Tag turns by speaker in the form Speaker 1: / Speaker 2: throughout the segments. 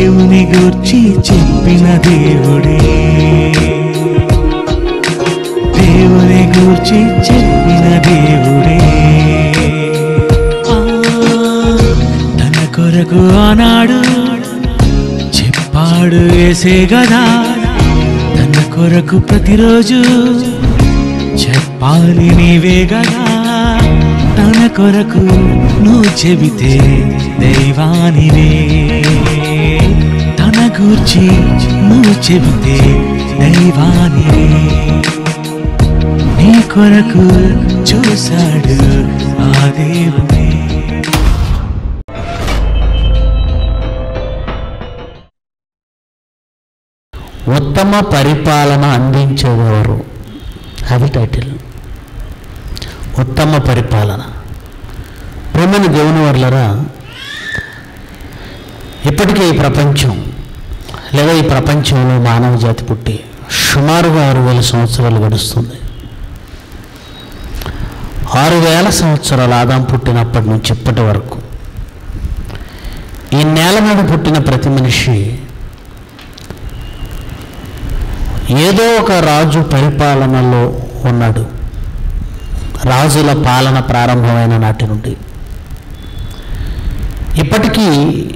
Speaker 1: దేవుని గూర్చి చెప్పిన దేవుడే, దేవుని గూర్చి చెప్పిన దేవుడే. తన కొరకు ఆనాడు చెప్పాడు యేసే గదా, తన కొరకు ప్రతిరోజు చెప్పాలి నీవే గదా. తన కొరకు నువ్వు చెబితే దైవానివే, తన గూర్చి నువ్వు చెబితే దైవానివే. నీ కొరకు చూశాడు ఆ దేవుడే.
Speaker 2: ఉత్తమ పరిపాలన అందించేవారు, అది టైటిల్. ఉత్తమ పరిపాలన. ప్రేమైన దేవుని వర్లరా, ఇప్పటికే ఈ ప్రపంచం లేదా ఈ ప్రపంచంలో మానవ జాతి పుట్టి సుమారుగా 6000 సంవత్సరాలు గడుస్తుంది. 6000 సంవత్సరాలు ఆదాం పుట్టినప్పటి నుంచి ఇప్పటి వరకు ఈ నేల మీద పుట్టిన ప్రతి మనిషి ఏదో ఒక రాజు పరిపాలనలో ఉన్నాడు. రాజుల పాలన ప్రారంభమైన నాటి నుండి ఇప్పటికీ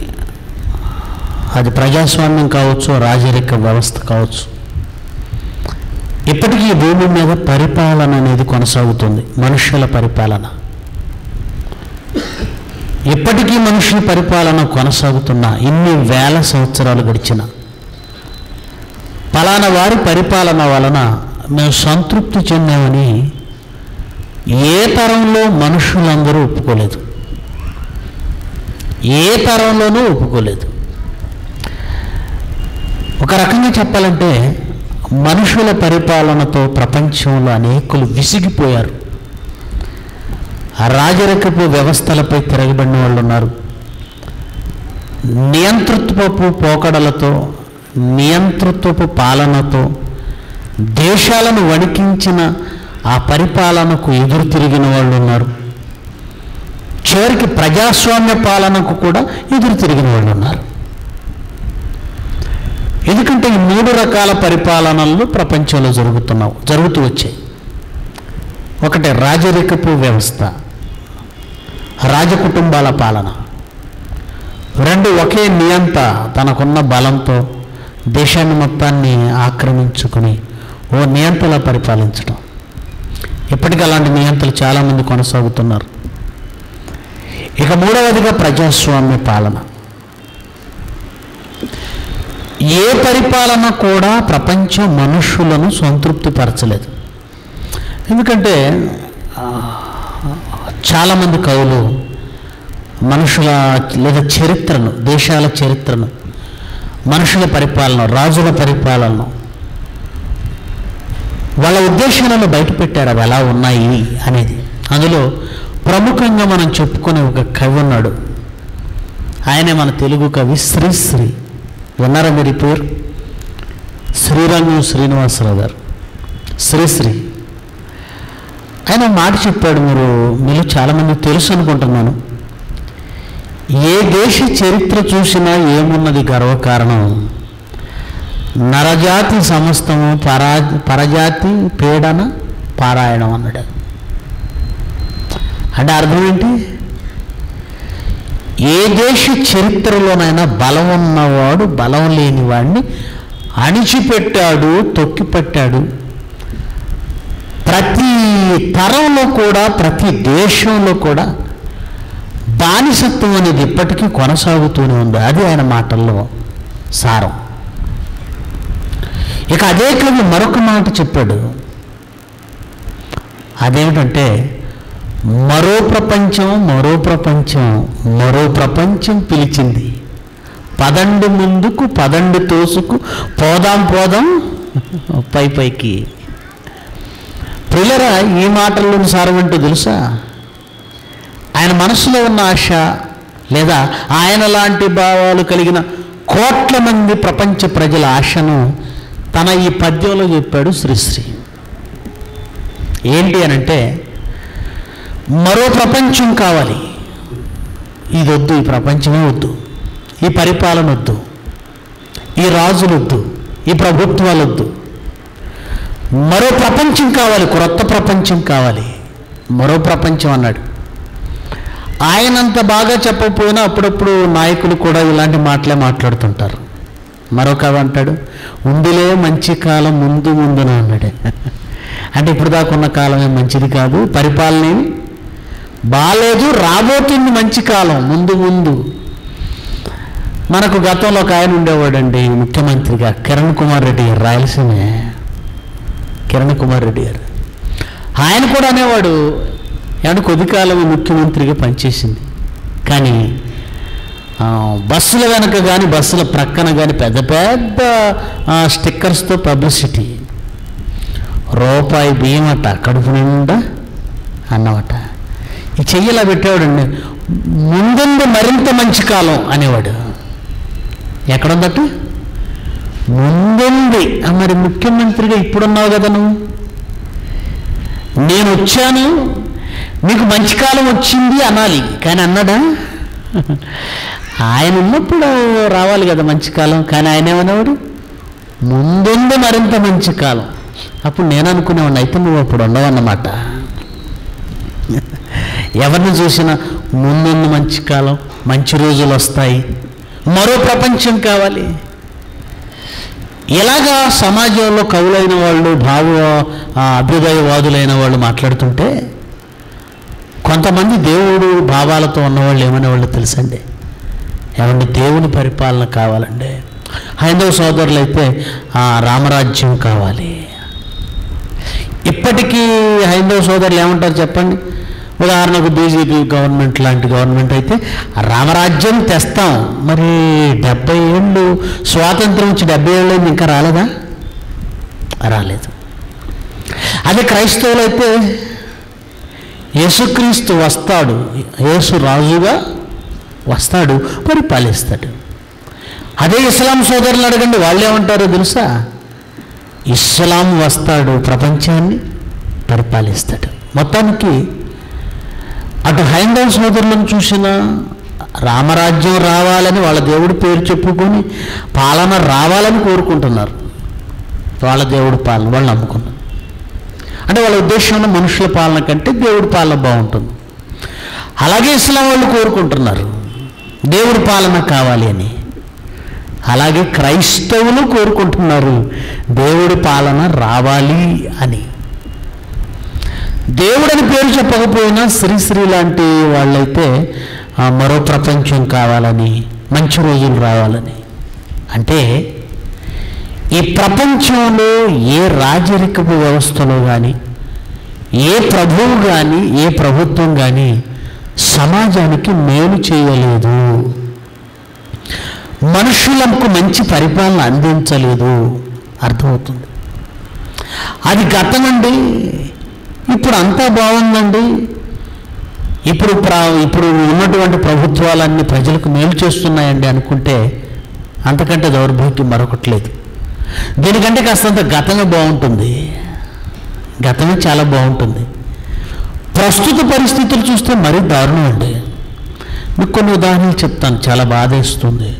Speaker 2: అది ప్రజాస్వామ్యం కావచ్చు, రాజరిక వ్యవస్థ కావచ్చు, ఇప్పటికీ భూమి మీద పరిపాలన అనేది కొనసాగుతుంది. మనుషుల పరిపాలన ఇప్పటికీ మనుషుల పరిపాలన కొనసాగుతున్న ఇన్ని వేల సంవత్సరాలు గడిచిన ఫలానా వారి పరిపాలన వలన మేము సంతృప్తి చెందామని ఏ తరంలో మనుషులందరూ ఒప్పుకోలేదు, ఏ తరంలోనూ ఒప్పుకోలేదు. ఒక రకంగా చెప్పాలంటే మనుషుల పరిపాలనతో ప్రపంచంలో అనేకులు విసిగిపోయారు. ఆ రాజరికపు వ్యవస్థలపై తిరగబడిన వాళ్ళు ఉన్నారు. నియంతృత్వపు పోకడలతో, నియంతృత్వపు పాలనతో దేశాలను వణికించిన ఆ పరిపాలనకు ఎదురు తిరిగిన వాళ్ళు ఉన్నారు. చివరికి ప్రజాస్వామ్య పాలనకు కూడా ఎదురు తిరిగిన వాళ్ళు ఉన్నారు. ఎందుకంటే ఈ 3 రకాల పరిపాలనలు ప్రపంచంలో జరుగుతూ వచ్చాయి. ఒకటి రాజరికపు వ్యవస్థ, రాజకుటుంబాల పాలన. 2 ఒకే నియంత తనకున్న బలంతో దేశాన్ని మొత్తాన్ని ఆక్రమించుకుని ఓ నియంతలా పరిపాలించడం. ఇప్పటికీ అలాంటి నియంతలు చాలామంది కొనసాగుతున్నారు. ఇక 3వదిగా ప్రజాస్వామ్య పాలన. ఏ పరిపాలన కూడా ప్రపంచం మనుషులను సంతృప్తిపరచలేదు. ఎందుకంటే చాలామంది కవులు మనుషుల లేదా చరిత్రను, దేశాల చరిత్రను, మనుషుల పరిపాలన, రాజుల పరిపాలన వాళ్ళ ఉద్దేశాలను బయటపెట్టారు, అవి ఎలా ఉన్నాయి అనేది. అందులో ప్రముఖంగా మనం చెప్పుకునే ఒక కవి ఉన్నాడు. ఆయనే మన తెలుగు కవి శ్రీశ్రీ. విన్నారా మీరు పేరు? శ్రీరంగం శ్రీనివాసరావు గారు, శ్రీశ్రీ. ఆయన మాట చెప్పాడు, మీరు చాలామంది తెలుసు అనుకుంటున్నాను. ఏ దేశ చరిత్ర చూసినా ఏమున్నది గర్వకారణం, నరజాతి సమస్తము పరజాతి పీడన పారాయణం అన్నాడు. అంటే అర్థం ఏంటి? ఏ దేశ చరిత్రలోనైనా బలం ఉన్నవాడు బలం లేని వాడిని అణిచిపెట్టాడు, తొక్కిపట్టాడు. ప్రతి తరంలో కూడా, ప్రతి దేశంలో కూడా బానిసత్వం అనేది ఇప్పటికీ కొనసాగుతూనే ఉంది. అది ఆయన మాటల్లో సారం. ఇక అదే కవి మరొక మాట చెప్పాడు. అదేమిటంటే, మరో ప్రపంచం, మరో ప్రపంచం, మరో ప్రపంచం పిలిచింది, పదండి ముందుకు, పదండి తోసుకు, పోదాం పోదాం పైకి. పిల్లరా, ఈ మాటల్లోని సారం ఏంటో తెలుసా? ఆయన మనసులో ఉన్న ఆశ లేదా ఆయన లాంటి భావాలు కలిగిన కోట్ల మంది ప్రపంచ ప్రజల ఆశను తన ఈ పద్యంలో చెప్పాడు శ్రీశ్రీ. ఏంటి అనంటే, మరో ప్రపంచం కావాలి, ఇది వద్దు, ఈ ప్రపంచమే వద్దు, ఈ పరిపాలన వద్దు, ఈ రాజులొద్దు, ఈ ప్రభుత్వాలొద్దు, మరో ప్రపంచం కావాలి, క్రొత్త ప్రపంచం కావాలి, మరో ప్రపంచం అన్నాడు. ఆయనంత బాగా చెప్పకపోయినా అప్పుడప్పుడు నాయకులు కూడా ఇలాంటి మాటలే మాట్లాడుతుంటారు. మరొక అంటాడు, ఉందిలే మంచి కాలం ముందు ముందున అన్నాడు. అంటే ఇప్పుడు దాకా ఉన్న కాలమే మంచిది కాదు, పరిపాలన ఏమి బాలేదు, రాబోతుంది మంచి కాలం ముందు ముందు. మనకు గతంలో ఒక ఆయన ఉండేవాడండి ముఖ్యమంత్రిగా, కిరణ్ కుమార్ రెడ్డి గారు, రాయలసీమే కిరణ్ కుమార్ రెడ్డి గారు. ఆయన కూడా అనేవాడు, ఏమంటే కొద్ది కాలం ముఖ్యమంత్రిగా పనిచేసింది, కానీ బస్సుల వెనక కానీ బస్సుల ప్రక్కన కానీ పెద్ద పెద్ద స్టిక్కర్స్తో పబ్లిసిటీ, రూపాయి బియ్యమట కడుపు నిండా అన్నమాట. ఈ చెయ్యిలా పెట్టేవాడండి, ముందుంది మరింత మంచి కాలం అనేవాడు. ఎక్కడుందట? ముందుంది. మరి ముఖ్యమంత్రిగా ఇప్పుడున్నావు కదా నువ్వు, నేను వచ్చాను మీకు మంచి కాలం వచ్చింది అనాలి, కానీ అన్నాడా? ఆయన ఉన్నప్పుడు రావాలి కదా మంచి కాలం, కానీ ఆయన ఏమనేవాడు? ముందుంది మరింత మంచి కాలం. అప్పుడు నేను అనుకునేవాడిని, అయితే నువ్వు అప్పుడు ఉండవన్నమాట. ఎవరిని చూసినా ముందున్న మంచి కాలం, మంచి రోజులు వస్తాయి, మరో ప్రపంచం కావాలి. ఇలాగా సమాజంలో కవులైన వాళ్ళు, అభ్యుదయవాదులైన వాళ్ళు మాట్లాడుతుంటే కొంతమంది దేవుడు భావాలతో ఉన్నవాళ్ళు ఏమనేవాళ్ళు తెలుసండి, ఏమంటే దేవుని పరిపాలన కావాలండి. హైందవ సోదరులు అయితే రామరాజ్యం కావాలి. ఇప్పటికీ హైందవ సోదరులు ఏమంటారు చెప్పండి? ఉదాహరణకు బీజేపీ గవర్నమెంట్ లాంటి గవర్నమెంట్ అయితే రామరాజ్యం తెస్తాం. మరి 70 ఏళ్ళు స్వాతంత్రం నుంచి 70 ఏళ్ళు ఇంకా రాలేదా? రాలేదు. అదే క్రైస్తవులు అయితే యేసుక్రీస్తు వస్తాడు, యేసు రాజుగా వస్తాడు, పరిపాలిస్తాడు. అదే ఇస్లాం సోదరులు అడగండి, వాళ్ళు ఏమంటారో తెలుసా? ఇస్లాం వస్తాడు, ప్రపంచాన్ని పరిపాలిస్తాడు. మొత్తానికి అటు హైందవ సోదరులను చూసినా రామరాజ్యం రావాలని వాళ్ళ దేవుడి పేరు చెప్పుకొని పాలన రావాలని కోరుకుంటున్నారు. వాళ్ళ దేవుడి పాలన వాళ్ళు నమ్ముకున్నారు. అంటే వాళ్ళ ఉద్దేశంలో మనుషుల పాలన కంటే దేవుడి పాలన బాగుంటుంది. అలాగే ఇస్లాం వాళ్ళు కోరుకుంటున్నారు దేవుడి పాలన కావాలి అని. అలాగే క్రైస్తవులు కోరుకుంటున్నారు దేవుడి పాలన రావాలి అని. దేవుడని పేరు చెప్పకపోయినా శ్రీశ్రీ లాంటి వాళ్ళైతే మరో ప్రపంచం కావాలని, మంచి రోజులు రావాలని. అంటే ఈ ప్రపంచంలో ఏ రాజరికపు వ్యవస్థలో కానీ, ఏ ప్రభువు కానీ, ఏ ప్రభుత్వం కానీ సమాజానికి మేలు చేయలేదు, మనుషులకు మంచి పరిపాలన అందించలేదు. అర్థమవుతుంది. అది గతమండి. ఇప్పుడు అంతా బాగుందండి. ఇప్పుడు ఉన్నటువంటి ప్రభుత్వాలన్నీ ప్రజలకు మేలు చేస్తున్నాయండి అనుకుంటే అంతకంటే దౌర్భాగ్యం మరొకటి లేదు. దీనికంటే కాస్తంత గతమే బాగుంటుంది. గతమే చాలా బాగుంటుంది. ప్రస్తుత పరిస్థితులు చూస్తే మరీ దారుణం అండి. మీకు కొన్ని ఉదాహరణలు చెప్తాను, చాలా బాధేస్తుంది.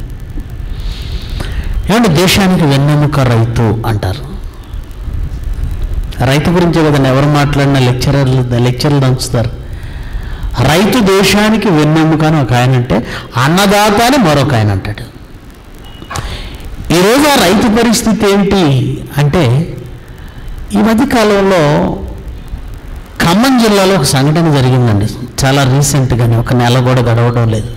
Speaker 2: ఏమంటే దేశానికి వెన్నెముక రైతు అంటారు. రైతు గురించే కదండి ఎవరు మాట్లాడినా లెక్చర్లు దంచుతారు. రైతు దేశానికి వెన్నెముక అని ఒక ఆయన అంటే, అన్నదాత అని మరొక ఆయన అంటాడు. ఈరోజు ఆ రైతు పరిస్థితి ఏంటి అంటే, ఈ మధ్య కాలంలో ఖమ్మం జిల్లాలో ఒక సంఘటన జరిగిందండి. చాలా రీసెంట్గానే, ఒక నెల కూడా గడవడం లేదు.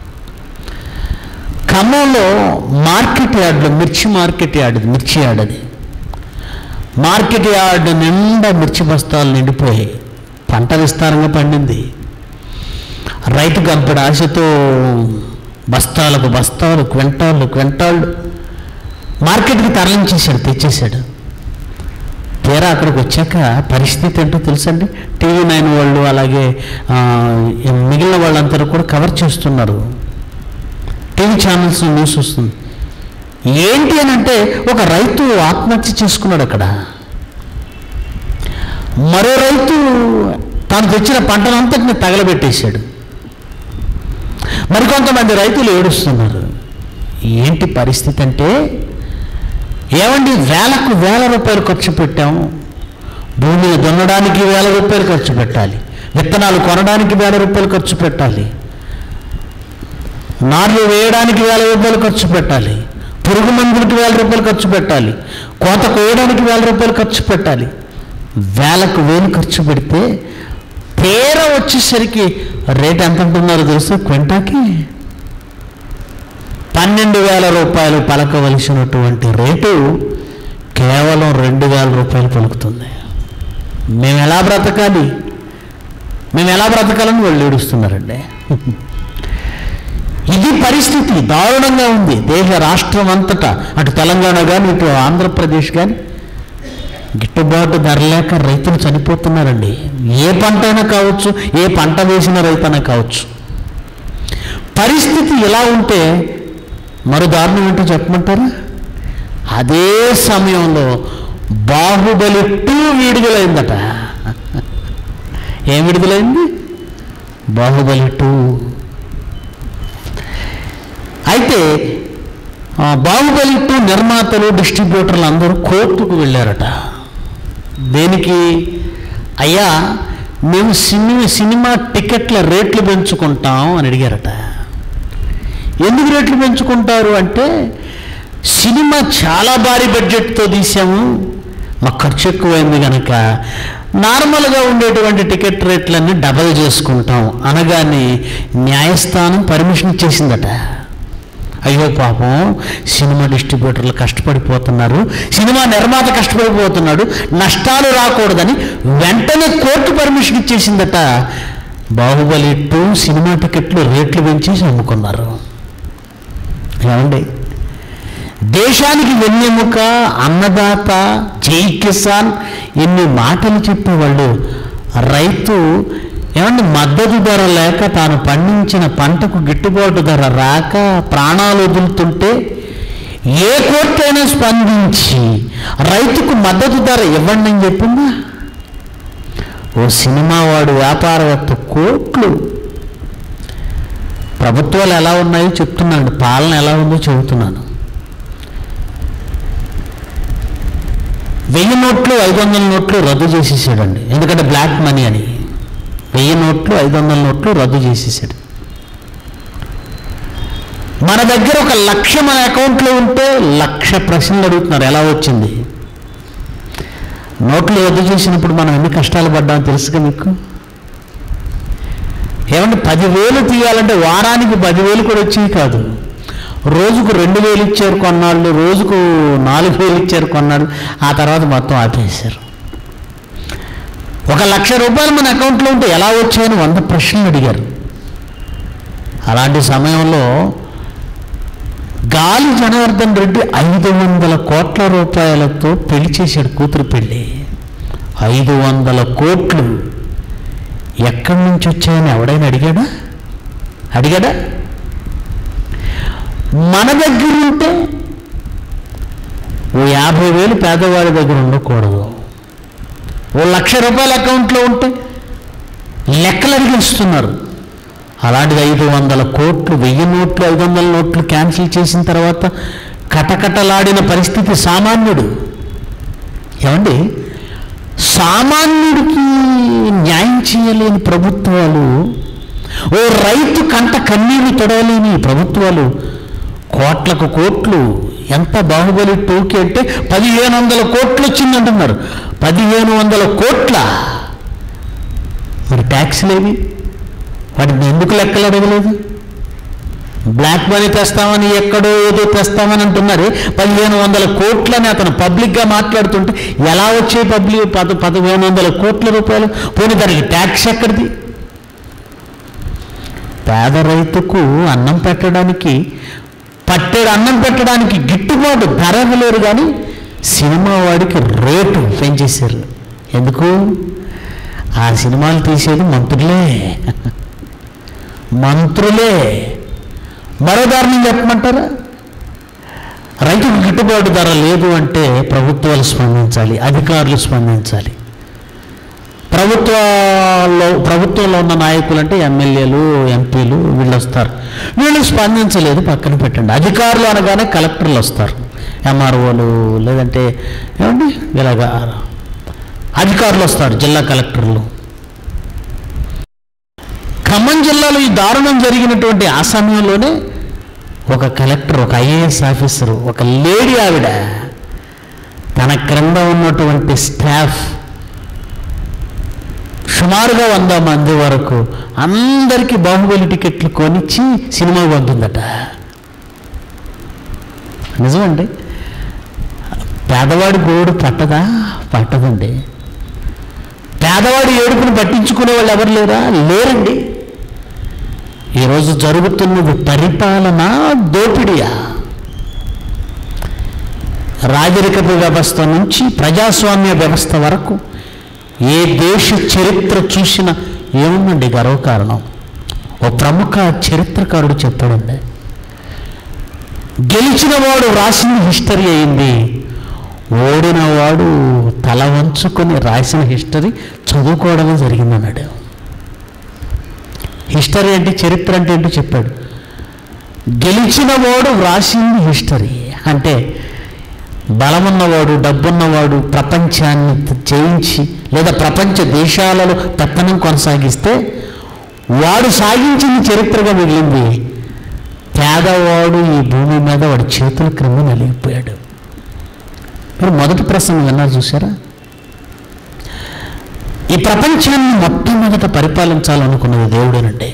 Speaker 2: ఖమ్మంలో మార్కెట్ యార్డ్లో, మిర్చి యార్డ్ అది. మార్కెట్ యార్డ్ నిండా మిర్చి బస్తాలు నిండిపోయి పంట విస్తారంగా పండింది. రైతు గంపెడు ఆశతో బస్తాలకు బస్తాలు, క్వింటాళ్ళు మార్కెట్కి తరలించేశాడు, తెచ్చేశాడు. తీరా అక్కడికి వచ్చాక పరిస్థితి ఏంటో తెలుసండి. టీవీ 9 వాళ్ళు అలాగే మిగిలిన వాళ్ళందరూ కూడా కవర్ చేస్తున్నారు. టీవీ ఛానల్స్ న్యూస్ వస్తుంది. ఏంటి అని అంటే, ఒక రైతు ఆత్మహత్య చేసుకున్నాడు అక్కడ. మరో రైతు తాను తెచ్చిన పంటనంతటిని తగలబెట్టేశాడు. మరికొంతమంది రైతులు ఏడుస్తున్నారు. ఏంటి పరిస్థితి అంటే, ఏమండి వేలకు వేల రూపాయలు ఖర్చు పెట్టాము, భూమిని దున్నడానికి 1000 రూపాయలు ఖర్చు పెట్టాలి, విత్తనాలు కొనడానికి 1000 రూపాయలు ఖర్చు పెట్టాలి, నార్లు వేయడానికి 1000 రూపాయలు ఖర్చు పెట్టాలి, పురుగు మందులకు 1000 రూపాయలు ఖర్చు పెట్టాలి, కోత కోయడానికి 1000 రూపాయలు ఖర్చు పెట్టాలి. వేలకు వేలు ఖర్చు పెడితే తీర వచ్చేసరికి రేట్ ఎంత ఉంటున్నారో తెలుసు, క్వింటాకి 12,000 రూపాయలు పలకవలసినటువంటి రేటు కేవలం 2,000 రూపాయలు పలుకుతుంది. మేము ఎలా బ్రతకాలి, మేము ఎలా బ్రతకాలని వాళ్ళు ఏడుస్తున్నారండి. ఇది పరిస్థితి దారుణంగా ఉంది. దేశ రాష్ట్రం అంతటా, అటు తెలంగాణ కానీ ఇటు ఆంధ్రప్రదేశ్ కానీ గిట్టుబాటు ధర లేక రైతులు చనిపోతున్నారండి. ఏ పంట అయినా కావచ్చు, ఏ పంట వేసిన రైతైనా కావచ్చు. పరిస్థితి ఇలా ఉంటే మరో దారుణం ఏంటో చెప్పమంటారా? అదే సమయంలో బాహుబలి 2 విడుదలైందట. ఏం విడుదలైంది? బాహుబలి 2. అయితే బాహుబలి 2 నిర్మాతలు, డిస్ట్రిబ్యూటర్లు అందరూ కోర్టుకు వెళ్ళారట. దేనికి? అయ్యా మేము సినిమా టికెట్ల రేట్లు పెంచుకుంటాం అని అడిగారట. ఎందుకు రేట్లు పెంచుకుంటారు అంటే, సినిమా చాలా భారీ బడ్జెట్తో తీసాము, మాకు ఖర్చు ఎక్కువైంది కనుక నార్మల్గా ఉండేటువంటి టికెట్ రేట్లన్నీ డబల్ చేసుకుంటాం అనగానే న్యాయస్థానం పర్మిషన్ ఇచ్చేసిందట. అయ్యో పాపం, సినిమా డిస్ట్రిబ్యూటర్లు కష్టపడిపోతున్నారు, సినిమా నిర్మాత కష్టపడిపోతున్నాడు, నష్టాలు రాకూడదని వెంటనే కోర్టు పర్మిషన్ ఇచ్చేసిందట. బాహుబలి 2 సినిమా టికెట్లు రేట్లు పెంచేసి అమ్ముకున్నారు. ఏమండి, దేశానికి వెన్నెముక, అన్నదాత, జై కిసాన్ ఎన్ని మాటలు చెప్పేవాళ్ళు రైతు ఏమండి మద్దతు ధర లేక తాను పండించిన పంటకు గిట్టుబాటు ధర రాక ప్రాణాలు వదులుతుంటే ఏ కోర్టు అయినా స్పందించి రైతుకు మద్దతు ధర ఇవ్వండి అని చెప్పిందా? ఓ సినిమా వాడు వ్యాపారవేత్త కోట్లు. ప్రభుత్వాలు ఎలా ఉన్నాయో చెప్తున్నాను, పాలన ఎలా ఉందో చెబుతున్నాను. 1000 నోట్లు 500 నోట్లు రద్దు చేసేసాడండి. ఎందుకంటే బ్లాక్ మనీ అని 1000 నోట్లు 500 నోట్లు రద్దు చేసేసాడు. మన దగ్గర 1,00,000 మన అకౌంట్లో ఉంటే 1,00,000 ప్రశ్నలు అడుగుతున్నారు, ఎలా వచ్చింది? నోట్లు రద్దు చేసినప్పుడు మనం ఎన్ని కష్టాలు పడ్డామో తెలుసుగా మీకు. ఏమంటే 10,000 తీయాలంటే వారానికి 10,000 కూడా వచ్చేవి కాదు. రోజుకు 2,000 ఇచ్చారు కొన్నాళ్ళు, రోజుకు 4,000 ఇచ్చారు కొన్నాళ్ళు, ఆ తర్వాత మొత్తం ఆపేశారు. 1,00,000 రూపాయలు మన అకౌంట్లో ఉంటే ఎలా వచ్చాయని 100 ప్రశ్నలు అడిగారు. అలాంటి సమయంలో గాలి జనార్దన్ రెడ్డి 500 కోట్ల రూపాయలతో పెళ్లి చేశాడు, కూతురు పెళ్ళి. 500 కోట్లు ఎక్కడి నుంచి వచ్చాయని ఎవడైనా అడిగాడా? మన దగ్గర ఉంటే ఓ 50,000 పేదవాడి దగ్గర ఉండకూడదు. ఓ 1,00,000 రూపాయల అకౌంట్లో ఉంటే లెక్కలు అడిగిస్తున్నారు. అలాంటిది 500 కోట్లు, 1000 నోట్లు 500 నోట్లు క్యాన్సిల్ చేసిన తర్వాత కటకటలాడిన పరిస్థితి సామాన్యుడు. ఏమండి, సామాన్యుడికి న్యాయం చేయలేని ప్రభుత్వాలు, ఓ రైతు కంట కన్నీరు తొడవలేని ప్రభుత్వాలు కోట్లకు కోట్లు. ఎంత బాహుబలి 2కి అంటే 1,500 కోట్లు వచ్చిందంటున్నారు. 1,500 కోట్ల. మరి ట్యాక్స్లేవి? వాటిని ఎందుకు లెక్కలు అడగలేదు? బ్లాక్ మనీ తెస్తామని ఎక్కడో ఏదో తెస్తామని అంటున్నారు. 1,500 కోట్లని అతను పబ్లిక్గా మాట్లాడుతుంటే ఎలా వచ్చే 1,500 కోట్ల రూపాయలు? పోనీ దానికి ట్యాక్స్ ఎక్కడిది? పేద రైతుకు అన్నం పెట్టడానికి, పట్టెడు అన్నం పెట్టడానికి గిట్టుబాటు ధర ఇవ్వలేరు, కానీ సినిమా వాడికి రేటు పెంచేశారు. ఎందుకు? ఆ సినిమాలు తీసేది మంత్రులే. మరో దారుణం చెప్పమంటారా? రైతుకు గిట్టుబాటు ధర లేదు అంటే ప్రభుత్వాలు స్పందించాలి, అధికారులు స్పందించాలి. ప్రభుత్వంలో ఉన్న నాయకులు అంటే ఎమ్మెల్యేలు, ఎంపీలు వీళ్ళు వస్తారు. వీళ్ళు స్పందించలేదు, పక్కన పెట్టండి. అధికారులు అనగానే కలెక్టర్లు వస్తారు, ఎంఆర్ఓలు, లేదంటే ఏమండి ఇలాగా అధికారులు వస్తారు, జిల్లా కలెక్టర్లు. ఖమ్మం జిల్లాలో ఈ దారుణం జరిగినటువంటి ఆ సమయంలోనే ఒక కలెక్టర్, ఒక ఐఏఎస్ ఆఫీసరు, ఒక లేడీ ఆవిడ తన క్రింద ఉన్నటువంటి స్టాఫ్ సుమారుగా 100 మంది వరకు అందరికీ బాహుబలి టికెట్లు కొనిచ్చి సినిమా పంపిందట. నిజమండి. పేదవాడి గోడు పట్టదా? పట్టదండి. పేదవాడి ఏడుపును పట్టించుకునే వాళ్ళు ఎవరు లేరండి. ఈరోజు జరుగుతున్నది పరిపాలన దోపిడియా? రాజరికపు వ్యవస్థ నుంచి ప్రజాస్వామ్య వ్యవస్థ వరకు ఏ దేశ చరిత్ర చూసినా ఏముందండి గర్వకారణం? ఓ ప్రముఖ చరిత్రకారుడు చెప్పాడండి, గెలిచిన వాడు రాసిన హిస్టరీ అయింది, ఓడిన వాడు తల వంచుకొని రాసిన హిస్టరీ చదువుకోవడమే జరిగిందన్నాడు. హిస్టరీ అంటే, చరిత్ర అంటే ఏంటో చెప్పాడు. గెలిచిన వాడు రాసింది హిస్టరీ అంటే బలమున్నవాడు, డబ్బున్నవాడు ప్రపంచాన్ని జయించి లేదా ప్రపంచ దేశాలలో పెత్తనం కొనసాగిస్తే వాడు సాగించింది చరిత్రగా మిగిలింది. పేదవాడు ఈ భూమి మీద వాడి చేతుల క్రింద నలిగిపోయాడు. మీరు మొదటి ప్రసంగం విన్నారు చూసారా? ఈ ప్రపంచాన్ని మొట్టమొదట పరిపాలించాలనుకున్నది దేవుడేనండి,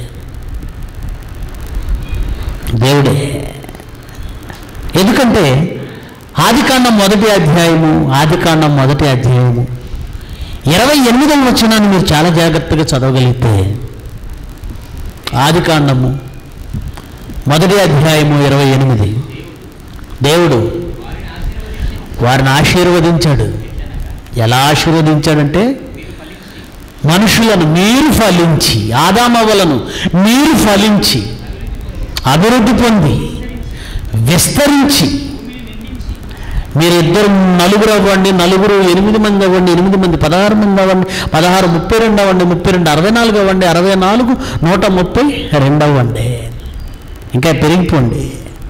Speaker 2: దేవుడే. ఎందుకంటే ఆదికాండం 1వ అధ్యాయము 28వ వచనాన్ని మీరు చాలా జాగ్రత్తగా చదవగలిగితే, ఆదికాండము 1వ అధ్యాయము 28, దేవుడు వారిని ఆశీర్వదించాడు. ఎలా ఆశీర్వదించాడంటే, మనుషులను మీరు ఫలించి, ఆదామవ్వలను మీరు ఫలించి అభివృద్ధి పొంది విస్తరించి, మీరిద్దరు నలుగురు అవ్వండి, నలుగురు 8 మంది అవ్వండి, 8 మంది 16 మంది అవ్వండి, 16 32 అవ్వండి, 32 64 అవ్వండి, 64 132 అవ్వండి, ఇంకా పెరిగిపోండి.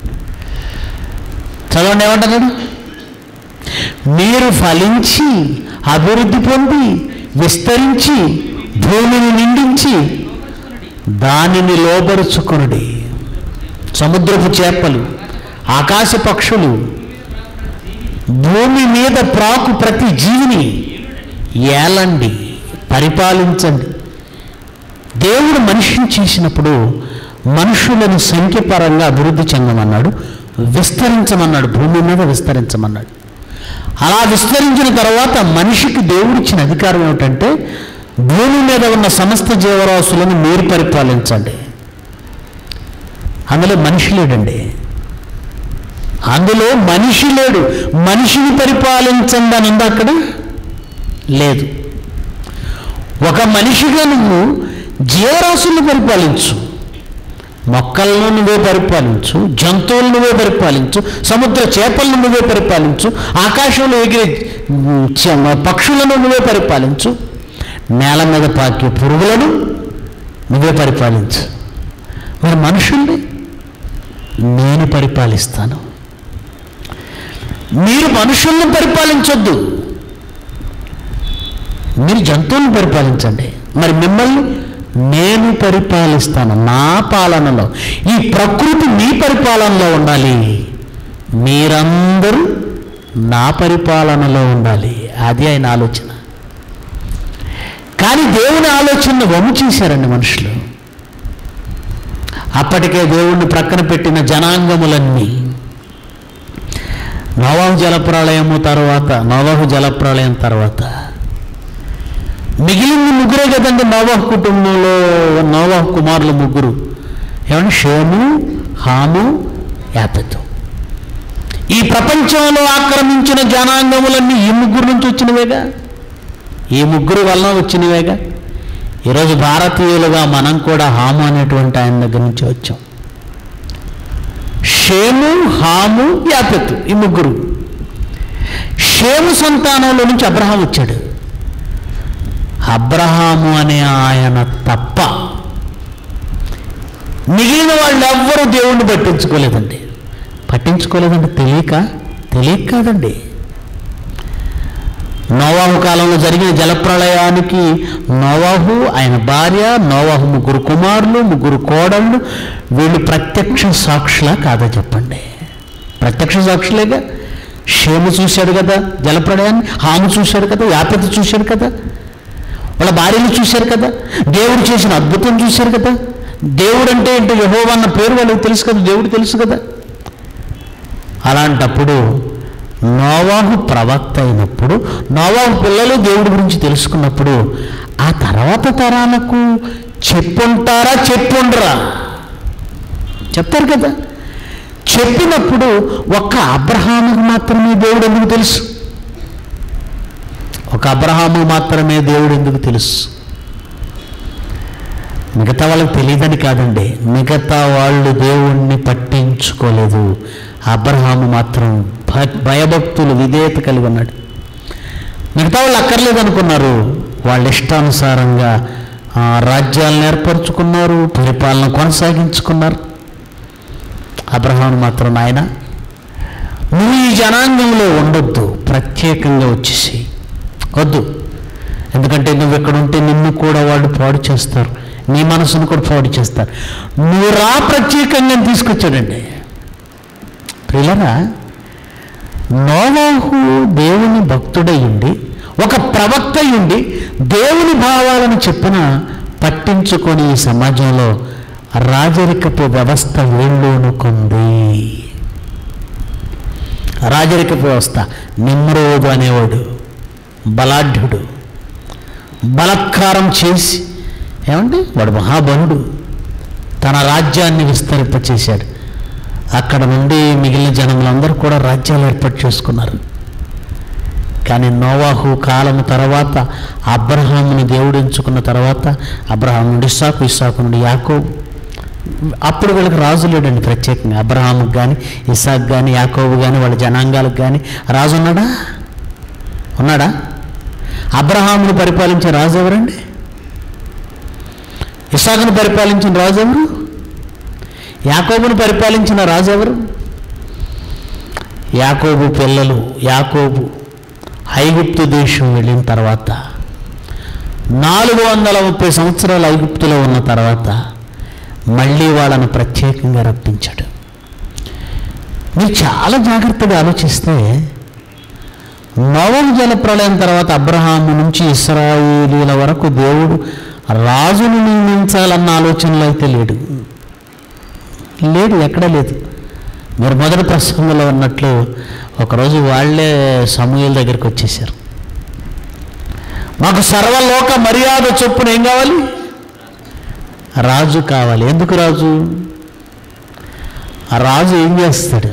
Speaker 2: చదవండి ఏమంటున్నాడు? మీరు ఫలించి అభివృద్ధి పొంది విస్తరించి భూమిని నిండించి దానిని లోబరుచుకొనుడి. సముద్రపు చేపలు, ఆకాశ పక్షులు, భూమి మీద ప్రాకు ప్రతి జీవిని ఏలండి, పరిపాలించండి. దేవుడు మనిషిని చేసినప్పుడు మనుషులను సంఖ్యపరంగా అభివృద్ధి చెందమన్నాడు, విస్తరించమన్నాడు, భూమి మీద విస్తరించమన్నాడు. అలా విస్తరించిన తర్వాత మనిషికి దేవుడిచ్చిన అధికారం ఏమిటంటే, భూమి మీద ఉన్న సమస్త జీవరాశులను మీరు పరిపాలించండి. అందులో మనిషి లేడండి, అందులో మనిషి లేడు. మనిషిని పరిపాలించండి అని ఉందా? అక్కడ లేదు. ఒక మనిషిగా నువ్వు జీవరాశులను పరిపాలించు, మొక్కలను నువ్వే పరిపాలించు, జంతువులను నువ్వే పరిపాలించు, సముద్ర చేపలను నువ్వే పరిపాలించు, ఆకాశంలో ఎగిరే పక్షులను నువ్వే పరిపాలించు, నేల మీద పాకే పురుగులను నువ్వే పరిపాలించు. మరి మనుషుల్ని నేను పరిపాలిస్తాను. మీరు మనుషుల్ని పరిపాలించొద్దు, మీరు జంతువులను పరిపాలించండి. మరి మిమ్మల్ని నేను పరిపాలిస్తాను. నా పాలనలో, ఈ ప్రకృతి మీ పరిపాలనలో ఉండాలి, మీరందరూ నా పరిపాలనలో ఉండాలి. అది ఆయన ఆలోచన. కానీ దేవుని ఆలోచనను వమ్ము చేశారండి మనుషులు. అప్పటికే దేవుణ్ణి ప్రక్కన పెట్టిన జనాంగములన్నీ నోవాహు జలప్రళయం తర్వాత మిగిలింది ముగ్గురే కదండి. నోవాహు కుటుంబంలో నోవాహు కుమారులు ముగ్గురు, ఏమంటే షేము, హాము, యాపెతు. ఈ ప్రపంచంలో ఆక్రమించిన జనాంగములన్నీ ఈ ముగ్గురు నుంచి వచ్చినవేగా, ఈ ముగ్గురు వలన వచ్చినవేగా. ఈరోజు భారతీయులుగా మనం కూడా హాము అనేటువంటి ఆయన దగ్గర నుంచి వచ్చాం. షేము, హాము, యాపెతు ఈ ముగ్గురు. షేము సంతానంలో నుంచి అబ్రహాం వచ్చాడు. అబ్రహాము అనే ఆయన తప్ప మిగిలిన వాళ్ళు ఎవ్వరూ దేవుణ్ణి పట్టించుకోలేదండి. తెలియక కాదండి. నోవాహు కాలంలో జరిగిన జలప్రళయానికి నోవాహు, ఆయన భార్య, నోవాహు 3 కుమారులు, 3 కోడళ్ళు, వీళ్ళు ప్రత్యక్ష సాక్షులా కాదా చెప్పండి? ప్రత్యక్ష సాక్షులేగా. షేము చూశాడు కదా జలప్రళయాన్ని, హాము చూశాడు కదా, యాపెతు చూశాడు కదా, వాళ్ళ భార్యలు చూశారు కదా, దేవుడు చేసిన అద్భుతం చూశారు కదా. దేవుడు అంటే ఏంటో యెహోవా అన్న పేరు వాళ్ళకి తెలుసు కదా, దేవుడు తెలుసు కదా. అలాంటప్పుడు నోవాహు ప్రవక్త అయినప్పుడు, నోవాహు పిల్లలు దేవుడి గురించి తెలుసుకున్నప్పుడు ఆ తర్వాత తరాలకు చెప్పుంటారా చెప్పుండరా? చెప్తారు కదా. చెప్పినప్పుడు ఒక్క అబ్రహాముకు మాత్రమే దేవుడు ఎందుకు తెలుసు? ఒక అబ్రహాము మాత్రమే దేవుడు ఎందుకు తెలుసు? మిగతా వాళ్ళకి తెలియదని కాదండి, మిగతా వాళ్ళు దేవుణ్ణి పట్టించుకోలేదు. అబ్రహాము మాత్రం భయభక్తులు, విధేయత కలిగి ఉన్నాడు. మిగతా వాళ్ళు అక్కర్లేదు అనుకున్నారు. వాళ్ళ ఇష్టానుసారంగా రాజ్యాలను ఏర్పరచుకున్నారు, పరిపాలన కొనసాగించుకున్నారు. అబ్రహాము మాత్రం నాయన నువ్వు ఈ జనాంగంలో ఉండొద్దు, ప్రత్యేకంగా వచ్చేసి వద్దు. ఎందుకంటే నువ్వు ఎక్కడ ఉంటే నిన్ను కూడా వాళ్ళు పాడు చేస్తారు, నీ మనసును కూడా పాడు చేస్తారు. నువ్వు రా ప్రత్యేకంగా తీసుకొచ్చాడండి. ప్రియులారా, నోవాహు దేవుని భక్తుడయ్యుండి, ఒక ప్రవక్త అయ్యుండి దేవుని భావాలను చెప్పిన పట్టించుకొని ఈ సమాజంలో రాజరికపు వ్యవస్థ వేళ్ళూనుకుంది. రాజరికపు వ్యవస్థ. నిమ్రోదు అనేవాడు బలాఢ్యుడు, బలత్కారం చేసి ఏమండి వాడు మహాబలుడు, తన రాజ్యాన్ని విస్తరింపచేశాడు. అక్కడ నుండి మిగిలిన జనములందరూ కూడా రాజ్యాలు ఏర్పాటు చేసుకున్నారు. కానీ నోవాహు కాలము తర్వాత అబ్రహాముని దేవుడు ఎంచుకున్న తర్వాత అబ్రహాము నుండి ఇస్సాకు, ఇస్సాకు నుండి యాకోబు. అప్పుడు వీళ్ళకి రాజు లేడండి ప్రత్యేకంగా. అబ్రహాముకు కానీ, ఇస్సాకు కానీ, యాకోబు కానీ, వాళ్ళ జనాంగాలకు కానీ రాజు ఉన్నాడా? అబ్రహామును పరిపాలించే రాజు ఎవరండి? ఇస్సాకును పరిపాలించిన రాజు ఎవరు? యాకోబును పరిపాలించిన రాజు ఎవరు? యాకోబు పిల్లలు. యాకోబు ఐగుప్తు దేశం వెళ్ళిన తర్వాత 430 సంవత్సరాలు ఐగుప్తులో ఉన్న తర్వాత మళ్ళీ వాళ్ళను ప్రత్యేకంగా రప్పించాడు. మీరు చాలా జాగ్రత్తగా ఆలోచిస్తే నోవహు జలప్రళయం తర్వాత అబ్రహాము నుంచి ఇశ్రాయేలీల వరకు దేవుడు రాజును నియమించాలన్న ఆలోచనలో అయితే లేడు, ఎక్కడ లేదు. మీరు మొదటి ప్రసంగంలో ఉన్నట్లు ఒకరోజు వాళ్ళే సమూయేలు దగ్గరికి వచ్చేసారు. మాకు సర్వలోక మర్యాద చొప్పున ఏం కావాలి? రాజు కావాలి. ఎందుకు రాజు? ఆ రాజు ఏం చేస్తాడు?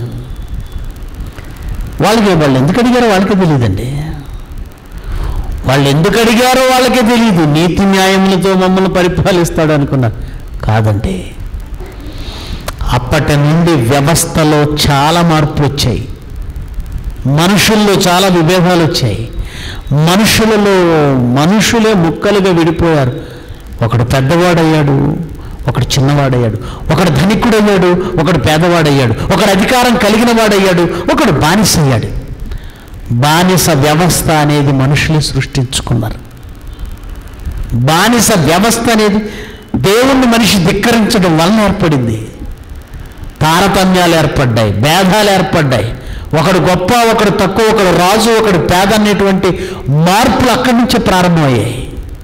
Speaker 2: వాళ్ళు ఎందుకు అడిగారో వాళ్ళకే తెలియదండి. వాళ్ళు ఎందుకు అడిగారో వాళ్ళకే తెలియదు. నీతి న్యాయములతో మమ్మల్ని పరిపాలిస్తాడు అనుకున్నారు. కాదండి. అప్పటి నుండి వ్యవస్థలో చాలా మార్పులు వచ్చాయి, మనుషుల్లో చాలా విభేదాలు వచ్చాయి. మనుషులే ముక్కలుగా విడిపోయారు. ఒకడు పెద్దవాడయ్యాడు, ఒకడు చిన్నవాడయ్యాడు, ఒకడు ధనికుడయ్యాడు, ఒకడు పేదవాడయ్యాడు, ఒకడు అధికారం కలిగిన వాడయ్యాడు, ఒకడు బానిస అయ్యాడు. బానిస వ్యవస్థ అనేది మనుషులే సృష్టించుకున్నారు. బానిస వ్యవస్థ అనేది దేవుణ్ణి మనిషి ధిక్కరించడం వలన ఏర్పడింది. తారతమ్యాలు ఏర్పడ్డాయి, భేదాలు ఏర్పడ్డాయి. ఒకడు గొప్ప, ఒకడు తక్కువ, ఒకడు రాజు, ఒకడు పేద అనేటువంటి మార్పులు అక్కడి నుంచే ప్రారంభమయ్యాయి.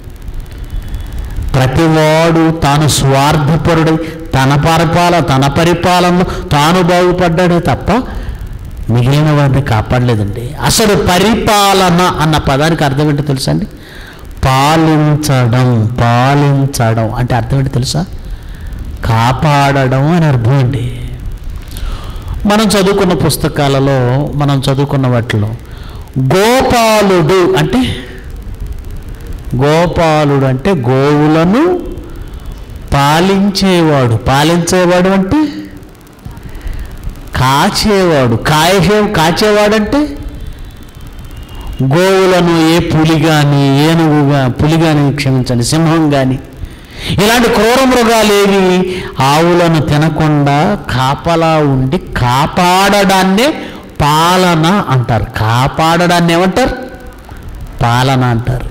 Speaker 2: ప్రతివాడు తాను స్వార్థపరుడై తన పరిపాలనలో తాను బాగుపడ్డాడే తప్ప మిగిలిన వాడిని కాపాడలేదండి. అసలు పరిపాలన అన్న పదానికి అర్థం ఏంటో తెలుసా అండి? పాలించడం అంటే అర్థం ఏంటో తెలుసా? కాపాడడం అని అర్థం అండి. మనం చదువుకున్న పుస్తకాలలో, మనం చదువుకున్న వాటిలో గోపాలుడు అంటే గోవులను పాలించేవాడు అంటే కాచేవాడు. కాచేవాడంటే గోవులను ఏ పులి కానీ పులి కానీ క్షమించండి, సింహం కానీ ఇలాంటి క్రూర మృగాలేవి ఆవులను తినకుండా కాపలా ఉండి కాపాడడాన్నే పాలన అంటారు. కాపాడడాన్ని ఏమంటారు? పాలన అంటారు.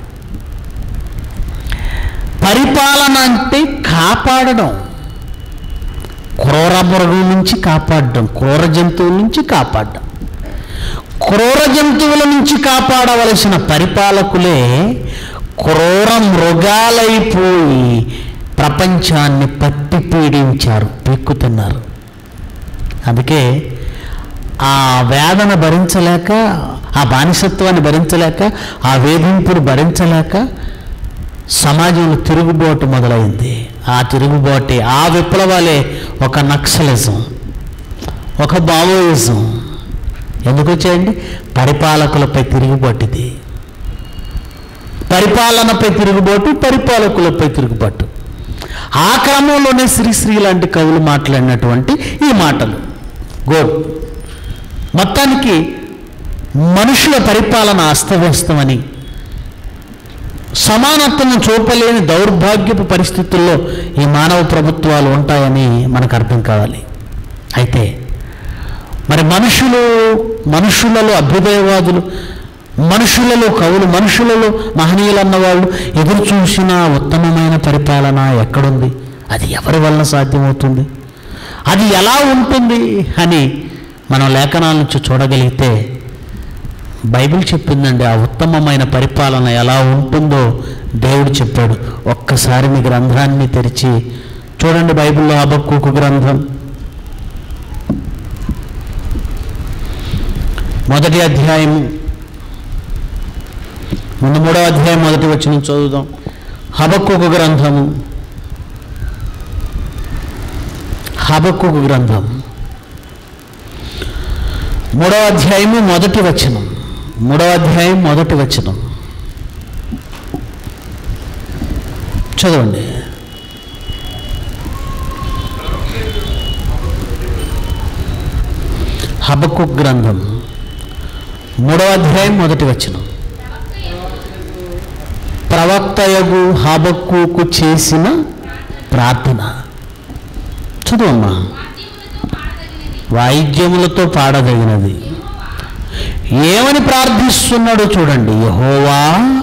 Speaker 2: పరిపాలన అంటే కాపాడడం, క్రూర మృగం నుంచి కాపాడడం, క్రూర జంతువుల నుంచి కాపాడడం. క్రూర జంతువుల నుంచి కాపాడవలసిన పరిపాలకులే క్రూర మృగాలైపోయి ప్రపంచాన్ని పట్టి పీడించారు, పీక్కుతున్నారు. అందుకే ఆ వేదన భరించలేక, ఆ బానిసత్వాన్ని భరించలేక, ఆ వేధింపును భరించలేక సమాజంలో తిరుగుబాటు మొదలైంది. ఆ తిరుగుబాటే, ఆ విప్లవాలే ఒక నక్సలిజం, ఒక మావోయిజం. ఎందుకు వచ్చాయండి? పరిపాలకులపై తిరుగుబాటు. ఇది పరిపాలనపై తిరుగుబాటు, పరిపాలకులపై తిరుగుబాటు. ఆ క్రమంలోనే శ్రీశ్రీ లాంటి కవులు మాట్లాడినటువంటి ఈ మాటలు గోడ్. మొత్తానికి మనుషుల పరిపాలన అస్తవ్యస్తమని, సమానత్వం చూపలేని దౌర్భాగ్యపు పరిస్థితుల్లో ఈ మానవ ప్రభుత్వాలు ఉంటాయని మనకు అర్థం కావాలి. అయితే మరి మనుషులలో అభ్యుదయవాదులు, మనుషులలో కవులు, మనుషులలో మహనీయులు అన్నవాళ్ళు ఎదురు చూసిన ఉత్తమమైన పరిపాలన ఎక్కడుంది? అది ఎవరి వలన సాధ్యమవుతుంది? అది ఎలా ఉంటుంది అని మనం లేఖనాల నుంచి చూడగలిగితే బైబిల్ చెప్పిందండి. ఆ ఉత్తమమైన పరిపాలన ఎలా ఉంటుందో దేవుడు చెప్పాడు. ఒక్కసారి మీ గ్రంథాన్ని తెరిచి చూడండి. బైబిల్లో హబక్కూకు గ్రంథం 1వ అధ్యాయం, ముందు 3వ అధ్యాయం 1వ వచనం చదువుదాం. హబక్కూకు గ్రంథం 3వ అధ్యాయము 1వ వచనం. 3వ అధ్యాయం 1వ వచనం చదవండి. హబక్కూకు గ్రంథం 3వ అధ్యాయం 1వ వచనం. ప్రవక్తయగు హబక్కూకు చేసిన ప్రార్థన. చదువమ్మా. వాయిద్యములతో పాడదగినది. ఏమని ప్రార్థిస్తున్నాడో చూడండి. యెహోవా,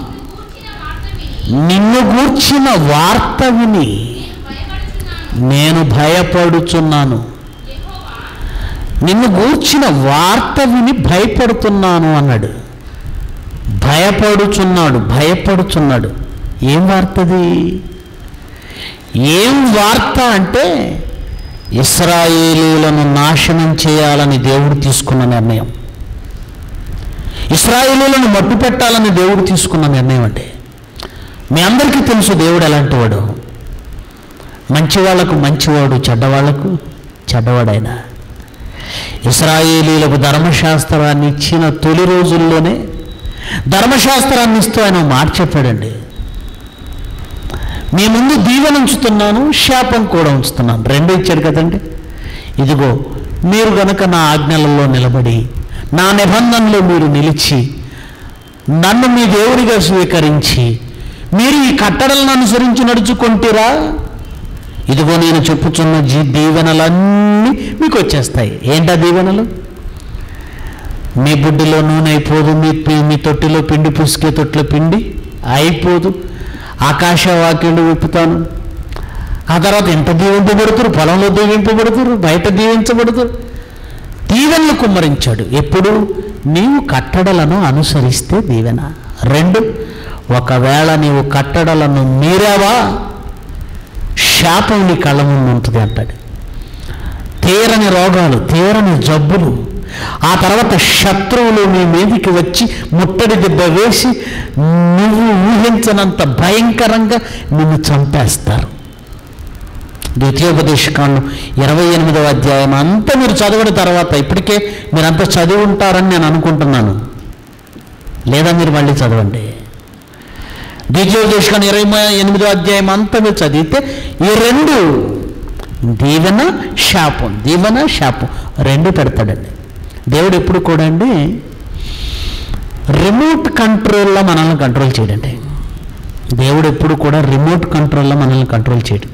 Speaker 2: నిన్ను గూర్చిన వార్త విని నేను భయపడుచున్నాను. నిన్ను గూర్చిన వార్త విని భయపడుతున్నాను అన్నాడు. భయపడుచున్నాడు. ఏం వార్తది? ఏం వార్త అంటే ఇశ్రాయేలీయులను నాశనం చేయాలని దేవుడు తీసుకున్న నిర్ణయం. ఇశ్రాయేలీయులను మట్టు పెట్టాలని దేవుడు తీసుకున్న నిర్ణయం. అంటే మీ అందరికీ తెలుసు దేవుడు ఎలాంటి వాడు. మంచివాళ్లకు మంచివాడు, చెడ్డవాళ్లకు చెడ్డవాడైన. ఇశ్రాయేలీయులకు ధర్మశాస్త్రాన్ని ఇచ్చిన తొలి రోజుల్లోనే ధర్మశాస్త్రాన్ని ఇస్తూ ఆయన మాట చెప్పాడండి. మీ ముందు దీవెన ఉంచుతున్నాను, శాపం కూడా ఉంచుతున్నాను. రెండు ఇచ్చాడు కదండి. ఇదిగో, మీరు గనక నా ఆజ్ఞలలో నిలబడి నా నిబంధనలో మీరు నిలిచి నన్ను మీ దేవుడిగా స్వీకరించి మీరు ఈ కట్టడలను అనుసరించి నడుచుకుంటారా, ఇదిగో నేను చెప్పుచున్న దీవెనలన్నీ మీకు వచ్చేస్తాయి. ఏంటా దీవెనలు? మీ బుడ్డిలో నూనె అయిపోదు, మీ తొట్టిలో పిండి పుసికే తొట్టిలో పిండి అయిపోదు. ఆకాశవాక్యులు విప్పుతాను. ఆ తర్వాత ఎంత దీవింపబడుతురు, పొలంలో దీవింపబడుతురు, బయట దీవించబడుతురు. దీవెనలు కుమ్మరించాడు. ఎప్పుడు? నీవు కట్టడలను అనుసరిస్తే దీవెన. 2, ఒకవేళ నీవు కట్టడలను మీరావా శాపం నీ కళ్ళ ముందు ఉంటుంది అంటాడు. తీరని రోగాలు, తీరని జబ్బులు, ఆ తర్వాత శత్రువులు నీ మీదికి వచ్చి ముట్టడి దెబ్బ వేసి నువ్వు ఊహించనంత భయంకరంగా నిన్ను చంపేస్తారు. ద్వితీయోపదేశకాండం 28వ అధ్యాయం అంతా మీరు చదివిన తర్వాత, ఇప్పటికే మీరంతా చదివి ఉంటారని నేను అనుకుంటున్నాను, లేదా మీరు మళ్ళీ చదవండి. ద్వితీయోపదేశకాండం 28వ అధ్యాయం అంతా మీరు చదివితే ఈ 2 దీవెన శాపం, దీవెన శాపం 2 పెడతాడండి దేవుడు. ఎప్పుడు కూడా అండి రిమోట్ కంట్రోల్లో మనల్ని కంట్రోల్ చేయడండి. దేవుడు ఎప్పుడు కూడా రిమోట్ కంట్రోల్లో మనల్ని కంట్రోల్ చేయడు.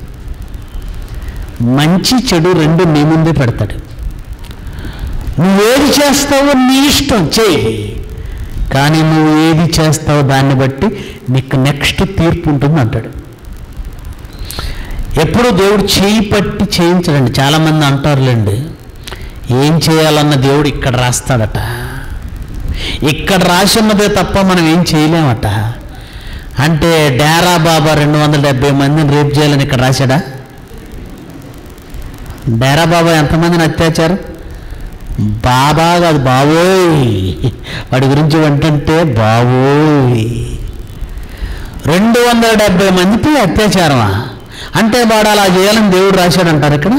Speaker 2: మంచి చెడు రెండు నీ ముందే పెడతాడు. నువ్వేది చేస్తావో నీ ఇష్టం చేయి, కానీ నువ్వు ఏది చేస్తావో దాన్ని బట్టి నీకు నెక్స్ట్ తీర్పు ఉంటుంది అంటాడు. ఎప్పుడు దేవుడు చేయి పట్టి చేయించడండి. చాలామంది అంటారులేండి, ఏం చేయాలన్న దేవుడు ఇక్కడ రాస్తాడట, ఇక్కడ రాసిన్నదే తప్ప మనం ఏం చేయలేమట. అంటే డేరా బాబా 270 మందిని రేపు చేయాలని ఇక్కడ రాశాడా? డేరా బాబా ఎంతమందిని అత్యాచారం? బాబా కాదు బావోయ్, వాడి గురించి ఏంటంటే బావోయ్ 270 మందికి అత్యాచారమా? అంటే వాడు అలా చేయాలని దేవుడు రాశాడంటారు ఇక్కడ.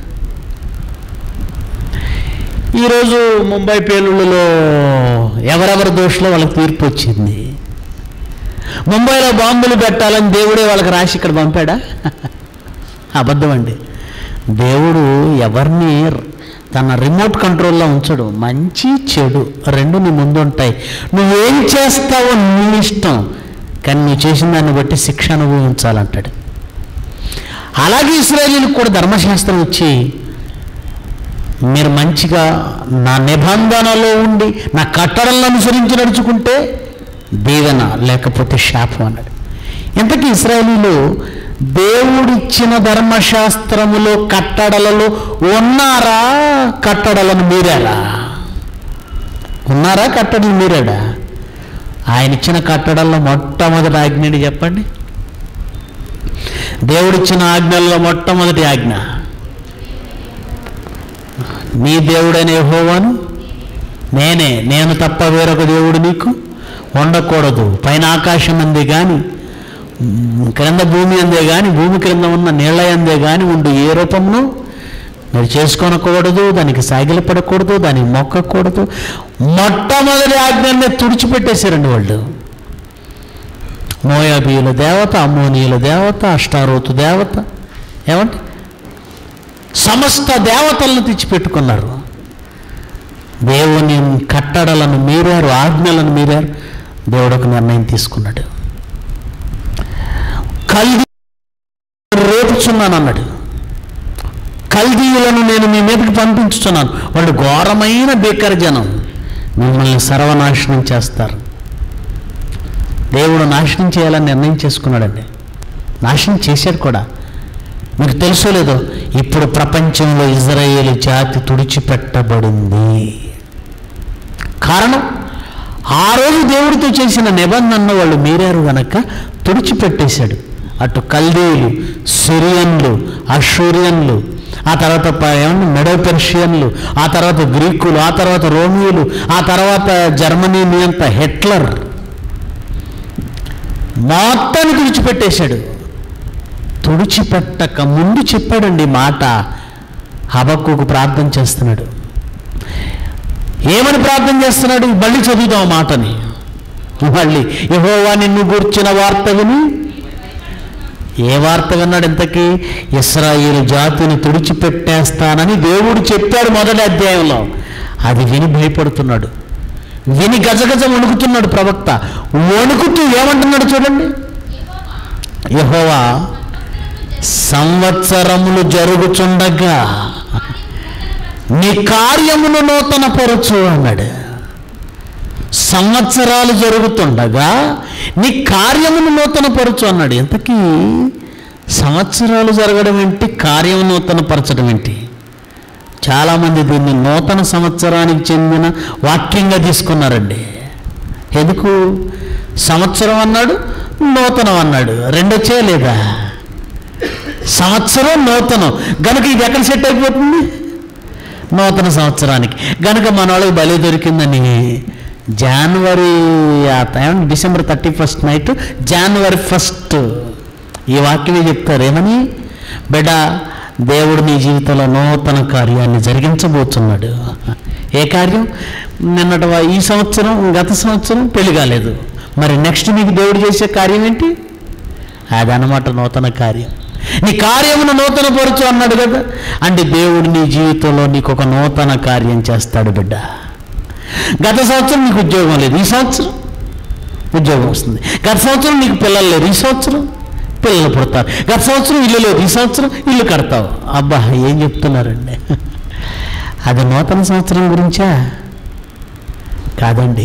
Speaker 2: ఈరోజు ముంబై పేలుళ్ళలో ఎవరెవరి దోషులో వాళ్ళకి తీర్పు వచ్చింది. ముంబైలో బాంబులు పెట్టాలని దేవుడే వాళ్ళకి రాసి ఇక్కడ పంపాడా? అబద్ధం అండి. దేవుడు ఎవరిని తన రిమోట్ కంట్రోల్లో ఉంచడు. మంచి చెడు రెండు నీ ముందు ఉంటాయి. నువ్వేం చేస్తావో నీ ఇష్టం, కానీ నువ్వు చేసిన దాన్ని బట్టి శిక్ష అనుభవించాలంటాడు. అలాగే ఇశ్రాయేలీయులకు కూడా ధర్మశాస్త్రం వచ్చి, మీరు మంచిగా నా నిబంధనలో ఉండి నా కట్టడలను అనుసరించి నడుచుకుంటే దీవెన, లేకపోతే శాపం అన్నాడు. ఇంతకీ ఇశ్రాయేలీయులు దేవుడిచ్చిన ధర్మశాస్త్రములో కట్టడలలో ఉన్నారా, కట్టడలను మీరారా? ఉన్నారా, కట్టడలు మీరాడా? ఆయన ఇచ్చిన కట్టడల్లో మొట్టమొదటి ఆజ్ఞని చెప్పండి. దేవుడిచ్చిన ఆజ్ఞల్లో మొట్టమొదటి ఆజ్ఞ, నీ దేవుడైన యెహోవాను నేను తప్ప వేరొక దేవుడు నీకు ఉండకూడదు. పైన ఆకాశం అందే కానీ, క్రింద భూమి అందే కానీ, భూమి క్రింద ఉన్న నీళ్ళ అందే కానీ ఉండు ఏ రూపంలో మీరు చేసుకోనకూడదు, దానికి సాగిలపడకూడదు, దానికి మొక్కకూడదు. మొట్టమొదటి ఆజ్ఞల్ని తుడిచిపెట్టేశారండి వాళ్ళు. మోయాబీయుల దేవత, అమ్మోనీయుల దేవత, అష్టారోతు దేవత, ఏమంటే సమస్త దేవతలను తెచ్చిపెట్టుకున్నారు. దేవుని కట్టడలను మీరారు, ఆజ్ఞలను మీరారు. దేవుడు ఒక నిర్ణయం తీసుకున్నాడు. కల్దీ రేపుచున్నాను అన్నాడు. కల్దీయులను నేను మీ మీదకి పంపించుతున్నాను. వాళ్ళు ఘోరమైన బేకర జనం, మిమ్మల్ని సర్వనాశనం చేస్తారు. దేవుడు నాశనం చేయాలని నిర్ణయం చేసుకున్నాడండి. నాశనం చేశాడు కూడా. మీకు తెలుసో లేదో, ఇప్పుడు ప్రపంచంలో ఇజ్రాయేలు జాతి తుడిచిపెట్టబడింది. కారణం, ఆ రోజు దేవుడితో చేసిన నిబంధనను వాళ్ళు మీరారు గనక తుడిచిపెట్టేశాడు. అటు కల్దీయులు, సిరియన్లు, అషూరియన్లు, ఆ తర్వాత మెడో పెర్షియన్లు, ఆ తర్వాత గ్రీకులు, ఆ తర్వాత రోమియోలు, ఆ తర్వాత జర్మనీ నియంత హిట్లర్ మొత్తాన్ని తుడిచిపెట్టేశాడు. తుడిచిపెట్టక ముందు చెప్పాడండి మాట. హబక్కూకు ప్రార్థన చేస్తున్నాడు. ఏమని ప్రార్థన చేస్తున్నాడు? మళ్ళీ చదువుతాం ఆ మాటని. మళ్ళీ యెహోవా నిన్ను గూర్చిన వార్త విని, ఏ వార్త విన్నాడు ఇంతకీ? ఇశ్రాయేలు జాతిని తుడిచిపెట్టేస్తానని దేవుడు చెప్పాడు మొదటి అధ్యాయంలో. అది విని భయపడుతున్నాడు, విని గజగజ వణుకుతున్నాడు ప్రవక్త. వణుకుతూ ఏమంటున్నాడు చూడండి, యెహోవా సంవత్సరములు జరుగుచుండగా నీ కార్యమును నూతన పరచు అన్నాడు. సంవత్సరాలు జరుగుతుండగా నీ కార్యమును నూతన పరచు అన్నాడు. ఇంతకీ సంవత్సరాలు జరగడం ఏంటి, కార్యం నూతన పరచడం ఏంటి? చాలామంది దీన్ని నూతన సంవత్సరానికి చెందిన వాక్యంగా తీసుకున్నారండి. ఎందుకు? సంవత్సరం అన్నాడు, నూతనం అన్నాడు, రెండు వచ్చేయలేదా? సంవత్సరం నూతనం గనుక ఇది ఎక్కడ సెట్ అయిపోతుంది? నూతన సంవత్సరానికి. గనుక మన వాళ్ళకి బలి దొరికిందని జనవరి డిసెంబర్ 31 నైట్ జనవరి 1 ఈ వాక్యమే చెప్తారు. ఏమని? బిడ్డ, దేవుడు నీ జీవితంలో నూతన కార్యాన్ని జరిగించబోతున్నాడు. ఏ కార్యం? నిన్నటి ఈ సంవత్సరం, గత సంవత్సరం పెళ్లి కాలేదు, మరి నెక్స్ట్ నీకు దేవుడు చేసే కార్యం ఏంటి? అదనమాట నూతన కార్యం. నీ కార్యమును నూతన పరచు అన్నాడు కదా. అంటే దేవుడు నీ జీవితంలో నీకు ఒక నూతన కార్యం చేస్తాడు బిడ్డ. గత సంవత్సరం నీకు ఉద్యోగం లేదు, ఈ సంవత్సరం ఉద్యోగం వస్తుంది. గత సంవత్సరం నీకు పిల్లలు లేరు, ఈ సంవత్సరం పిల్లలు పుడతారు. గత సంవత్సరం ఇల్లు లేదు, ఈ సంవత్సరం ఇల్లు కడతావు. అబ్బా, ఏం చెప్తున్నారండి? అది నూతన సంవత్సరం గురించా? కాదండి.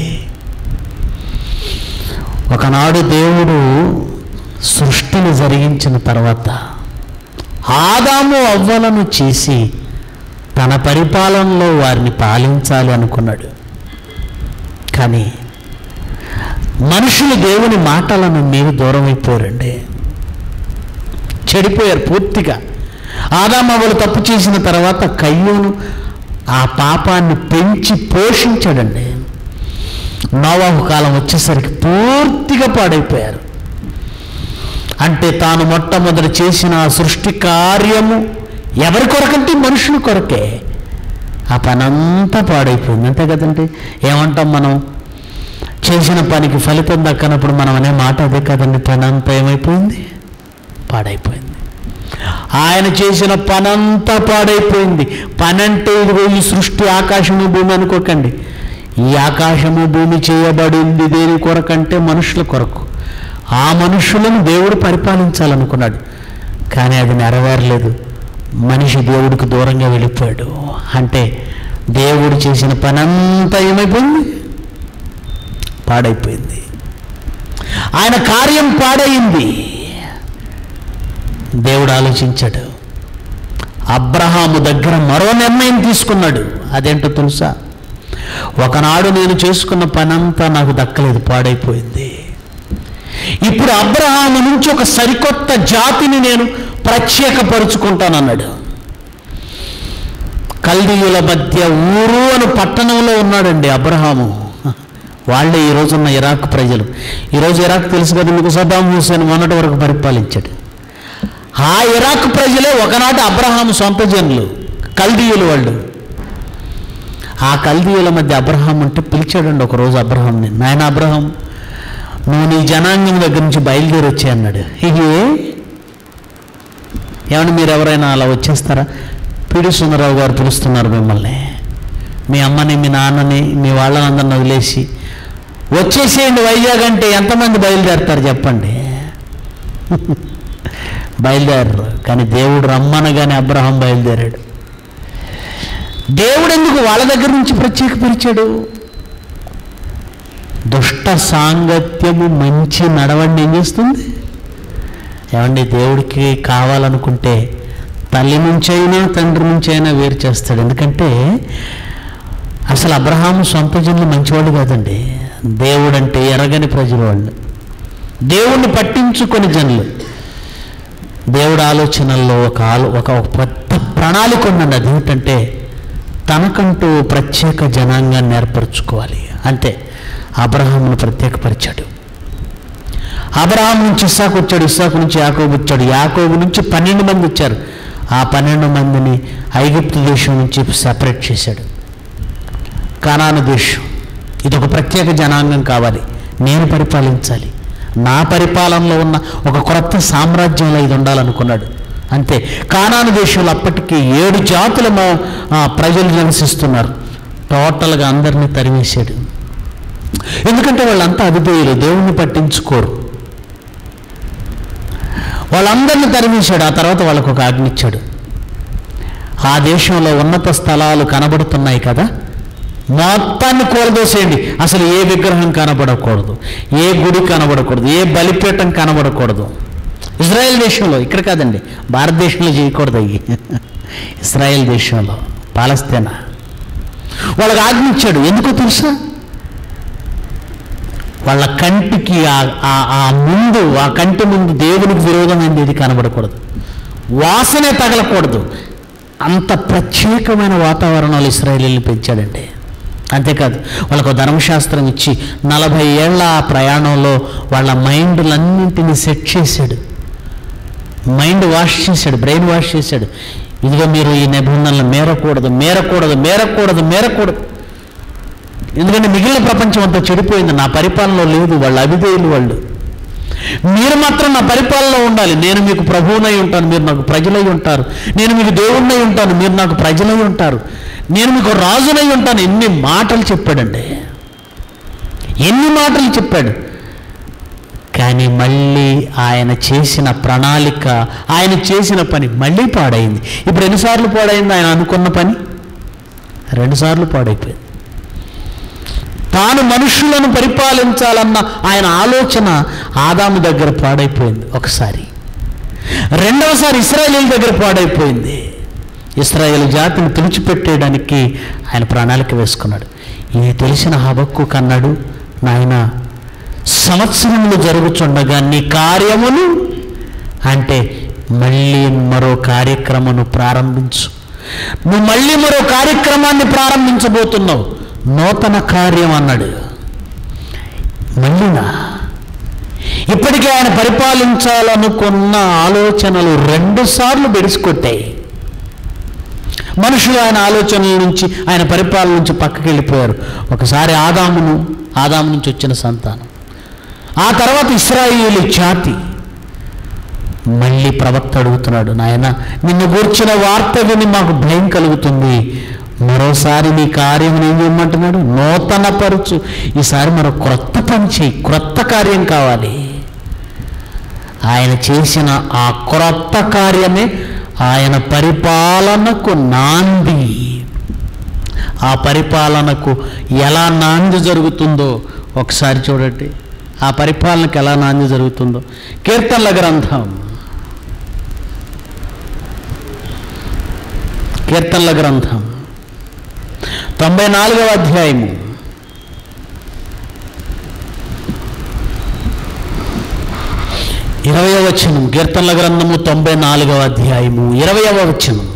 Speaker 2: ఒకనాడు దేవుడు సృష్టిని జరిగించిన తర్వాత ఆదాము అవ్వలను చేసి తన పరిపాలనలో వారిని పాలించాలి అనుకున్నాడు. కానీ మనుషులు దేవుని మాటలను మీరు దూరం అయిపోయారండి, చెడిపోయారు పూర్తిగా. ఆదాము అవ్వలు తప్పు చేసిన తర్వాత కయ్యూను ఆ పాపాన్ని పెంచి పోషించాడండి. నోవాహు కాలం వచ్చేసరికి పూర్తిగా పాడైపోయారు. అంటే తాను మొట్టమొదటి చేసిన ఆ సృష్టి కార్యము ఎవరి కొరకంటే మనుషుల కొరకే. ఆ పని అంతా పాడైపోయింది, అంతే కదండి. ఏమంటాం మనం? చేసిన పనికి ఫలితం దక్కనప్పుడు మనం అనే మాట అదే కదండి. పని అంతా ఏమైపోయింది? పాడైపోయింది. ఆయన చేసిన పని అంతా పాడైపోయింది. పని అంటే ఇదిగో ఈ సృష్టి, ఆకాశము భూమి అనుకోకండి. ఈ ఆకాశము భూమి చేయబడింది దేని కొరకంటే మనుషుల కొరకు. ఆ మనుషులను దేవుడు పరిపాలించాలనుకున్నాడు, కానీ అది నెరవేరలేదు. మనిషి దేవుడికి దూరంగా వెళ్ళిపోయాడు. అంటే దేవుడు చేసిన పని అంతా ఏమైపోయింది? పాడైపోయింది. ఆయన కార్యం పాడైంది. దేవుడు ఆలోచించాడు. అబ్రహాము దగ్గర మరో నిర్ణయం తీసుకున్నాడు. అదేంటో తెలుసా? ఒకనాడు నేను చేసుకున్న పనంతా నాకు దక్కలేదు, పాడైపోయింది. ఇప్పుడు అబ్రహాము నుంచి ఒక సరికొత్త జాతిని నేను ప్రత్యేకపరుచుకుంటానన్నాడు. కల్దీయుల మధ్య ఊరు అని పట్టణంలో ఉన్నాడండి అబ్రహాము. వాళ్ళే ఈరోజున్న ఇరాక్ ప్రజలు. ఈరోజు ఇరాక్ తెలుసు కదా మీకు, సద్దాం హుస్సేన్ మొన్నటి వరకు పరిపాలించాడు. ఆ ఇరాక్ ప్రజలే ఒకనాటి అబ్రహాము సొంత జనులు, కల్దీయులు వాళ్ళు. ఆ కల్దీయుల మధ్య అబ్రహాం అంటే పిలిచాడండి ఒకరోజు అబ్రహాంని. నాయన అబ్రహాం, నువ్వు నీ జనాంగం దగ్గర నుంచి బయలుదేరి వచ్చాయి అన్నాడు. ఏమన్నా మీరు ఎవరైనా అలా వచ్చేస్తారా? పిడి సుందరరావు గారు పిలుస్తున్నారు మిమ్మల్ని, మీ అమ్మని, మీ నాన్నని, మీ వాళ్ళనందరిని వదిలేసి వచ్చేసేయండి వైజాగ్ అంటే ఎంతమంది బయలుదేరుతారు చెప్పండి? బయలుదేరరు. కానీ దేవుడు రమ్మనగానే అబ్రహాం బయలుదేరాడు. దేవుడు ఎందుకు వాళ్ళ దగ్గర నుంచి ప్రత్యేకపరిచాడు? దుష్ట సాంగత్యము మంచి నడవండి ఏం చేస్తుంది? ఏమండి, దేవుడికి కావాలనుకుంటే తల్లి నుంచైనా తండ్రి నుంచైనా వేరు చేస్తాడు. ఎందుకంటే అసలు అబ్రహాము సొంత జనులు మంచివాళ్ళు కాదండి. దేవుడు అంటే ఎరగని ప్రజలు వాళ్ళు, దేవుణ్ణి పట్టించుకొని జనులు. దేవుడు ఆలోచనల్లో ఒక పెద్ద ప్రణాళిక ఉందండి. అదేంటంటే తనకంటూ ప్రత్యేక జనాంగాన్ని ఏర్పరచుకోవాలి. అంతే, అబ్రహామును ప్రత్యేకపరిచాడు. అబ్రహాం నుంచి ఇస్సాకు వచ్చాడు, ఇస్సాకు నుంచి యాకోబు వచ్చాడు, యాకోబు నుంచి 12 మంది వచ్చారు. ఆ 12 మందిని ఐగుప్తు దేశం నుంచి సెపరేట్ చేశాడు. కానాను దేశం, ఇదొక ప్రత్యేక జనాంగం కావాలి, నేను పరిపాలించాలి, నా పరిపాలనలో ఉన్న ఒక కొత్త సామ్రాజ్యంలో ఇది ఉండాలనుకున్నాడు. అంతే, కానాను దేశంలో అప్పటికి 7 జాతుల ప్రజలు నివసిస్తున్నారు. టోటల్గా అందరినీ తరిమేశాడు. ఎందుకంటే వాళ్ళంతా అవిధేయులు, దేవుణ్ణి పట్టించుకోరు. వాళ్ళందరినీ తరిమేశాడు. ఆ తర్వాత వాళ్ళకు ఒక ఆజ్ఞ ఇచ్చాడు. ఆ దేశంలో ఉన్నత స్థలాలు కనబడుతున్నాయి కదా, మొత్తాన్ని కూలదోసేయండి. అసలు ఏ విగ్రహం కనబడకూడదు, ఏ గుడి కనబడకూడదు, ఏ బలిపీఠం కనబడకూడదు. ఇజ్రాయెల్ దేశంలో, ఇక్కడ కాదండి, భారతదేశంలో చేయకూడదు అయ్యి. ఇజ్రాయెల్ దేశంలో, పాలస్తీనా వాళ్ళకి ఆజ్ఞ ఇచ్చాడు. ఎందుకో తెలుసా? వాళ్ళ కంటికి ఆ కంటి ముందు దేవునికి విరోధమైనది ఏది కనబడకూడదు, వాసనే తగలకూడదు. అంత ప్రత్యేకమైన వాతావరణంలో ఇశ్రాయేలీయుల్ని పెంచాడండి. అంతేకాదు, వాళ్ళకు ధర్మశాస్త్రం ఇచ్చి 40 ఏళ్ల ప్రయాణంలో వాళ్ళ మైండ్లన్నింటినీ సెట్ చేశాడు. మైండ్ వాష్ చేశాడు, బ్రెయిన్ వాష్ చేశాడు. ఇదిగో మీరు ఈ నిబంధనలు మేరకూడదు, మేరకూడదు, మేరకూడదు, మేరకూడదు. ఎందుకంటే మిగిలిన ప్రపంచం అంతా చెడిపోయింది, నా పరిపాలనలో లేదు, వాళ్ళు అవిధేయులు వాళ్ళు. మీరు మాత్రం నా పరిపాలనలో ఉండాలి. నేను మీకు ప్రభువునై ఉంటాను, మీరు నాకు ప్రజలై ఉంటారు. నేను మీకు దేవుణ్ణై ఉంటాను, మీరు నాకు ప్రజలై ఉంటారు. నేను మీకు రాజునై ఉంటాను. ఎన్ని మాటలు చెప్పాడండి, ఎన్ని మాటలు చెప్పాడు. కానీ మళ్ళీ ఆయన చేసిన ప్రణాళిక, ఆయన చేసిన పని మళ్ళీ పాడైంది. ఇప్పుడు ఎన్నిసార్లు పాడైంది? ఆయన అనుకున్న పని 2 సార్లు పాడైపోయింది. తాను మనుషులను పరిపాలించాలన్న ఆయన ఆలోచన ఆదాము దగ్గర పాడైపోయింది ఒకసారి. రెండవసారి ఇశ్రాయేలు దగ్గర పాడైపోయింది. ఇశ్రాయేలు జాతిని తుడిచిపెట్టేయడానికి ఆయన ప్రణాళిక వేసుకున్నాడు. ఇది తెలిసిన హబక్కూకు అన్నాడు, నాయన సంవత్సరములు జరుగుచుండగా నీ కార్యమును అంటే మళ్ళీ మరో కార్యక్రమను ప్రారంభించు. నువ్వు మళ్ళీ మరో కార్యక్రమాన్ని ప్రారంభించబోతున్నావు, నూతన కార్యం అన్నాడు. మళ్ళీనా? ఇప్పటికే ఆయన పరిపాలించాలనుకున్న ఆలోచనలు 2 సార్లు బెడిసికొట్టాయి. మనుషులు ఆయన ఆలోచనల నుంచి, ఆయన పరిపాలన నుంచి పక్కకి వెళ్ళిపోయారు. ఒకసారి ఆదాము నుంచి వచ్చిన సంతానం, ఆ తర్వాత ఇశ్రాయేలు జాతి. మళ్ళీ ప్రవక్త అడుగుతున్నాడు, నాయన నిన్ను గూర్చిన వార్త విని మాకు భయం కలుగుతుంది, మరోసారి నీ కార్యం ఏం చేయమంటున్నాడు? నూతన పరుచు. ఈసారి మరో క్రొత్త పని చేయి, క్రొత్త కార్యం కావాలి. ఆయన చేసిన ఆ క్రొత్త కార్యమే ఆయన పరిపాలనకు నాంది. ఆ పరిపాలనకు ఎలా నాంది జరుగుతుందో ఒకసారి చూడండి. ఆ పరిపాలనకు ఎలా నాంది జరుగుతుందో కీర్తనల గ్రంథం 94వ అధ్యాయము 20వ వచనం. కీర్తనల గ్రంథము 94వ అధ్యాయము 20వ వచనం.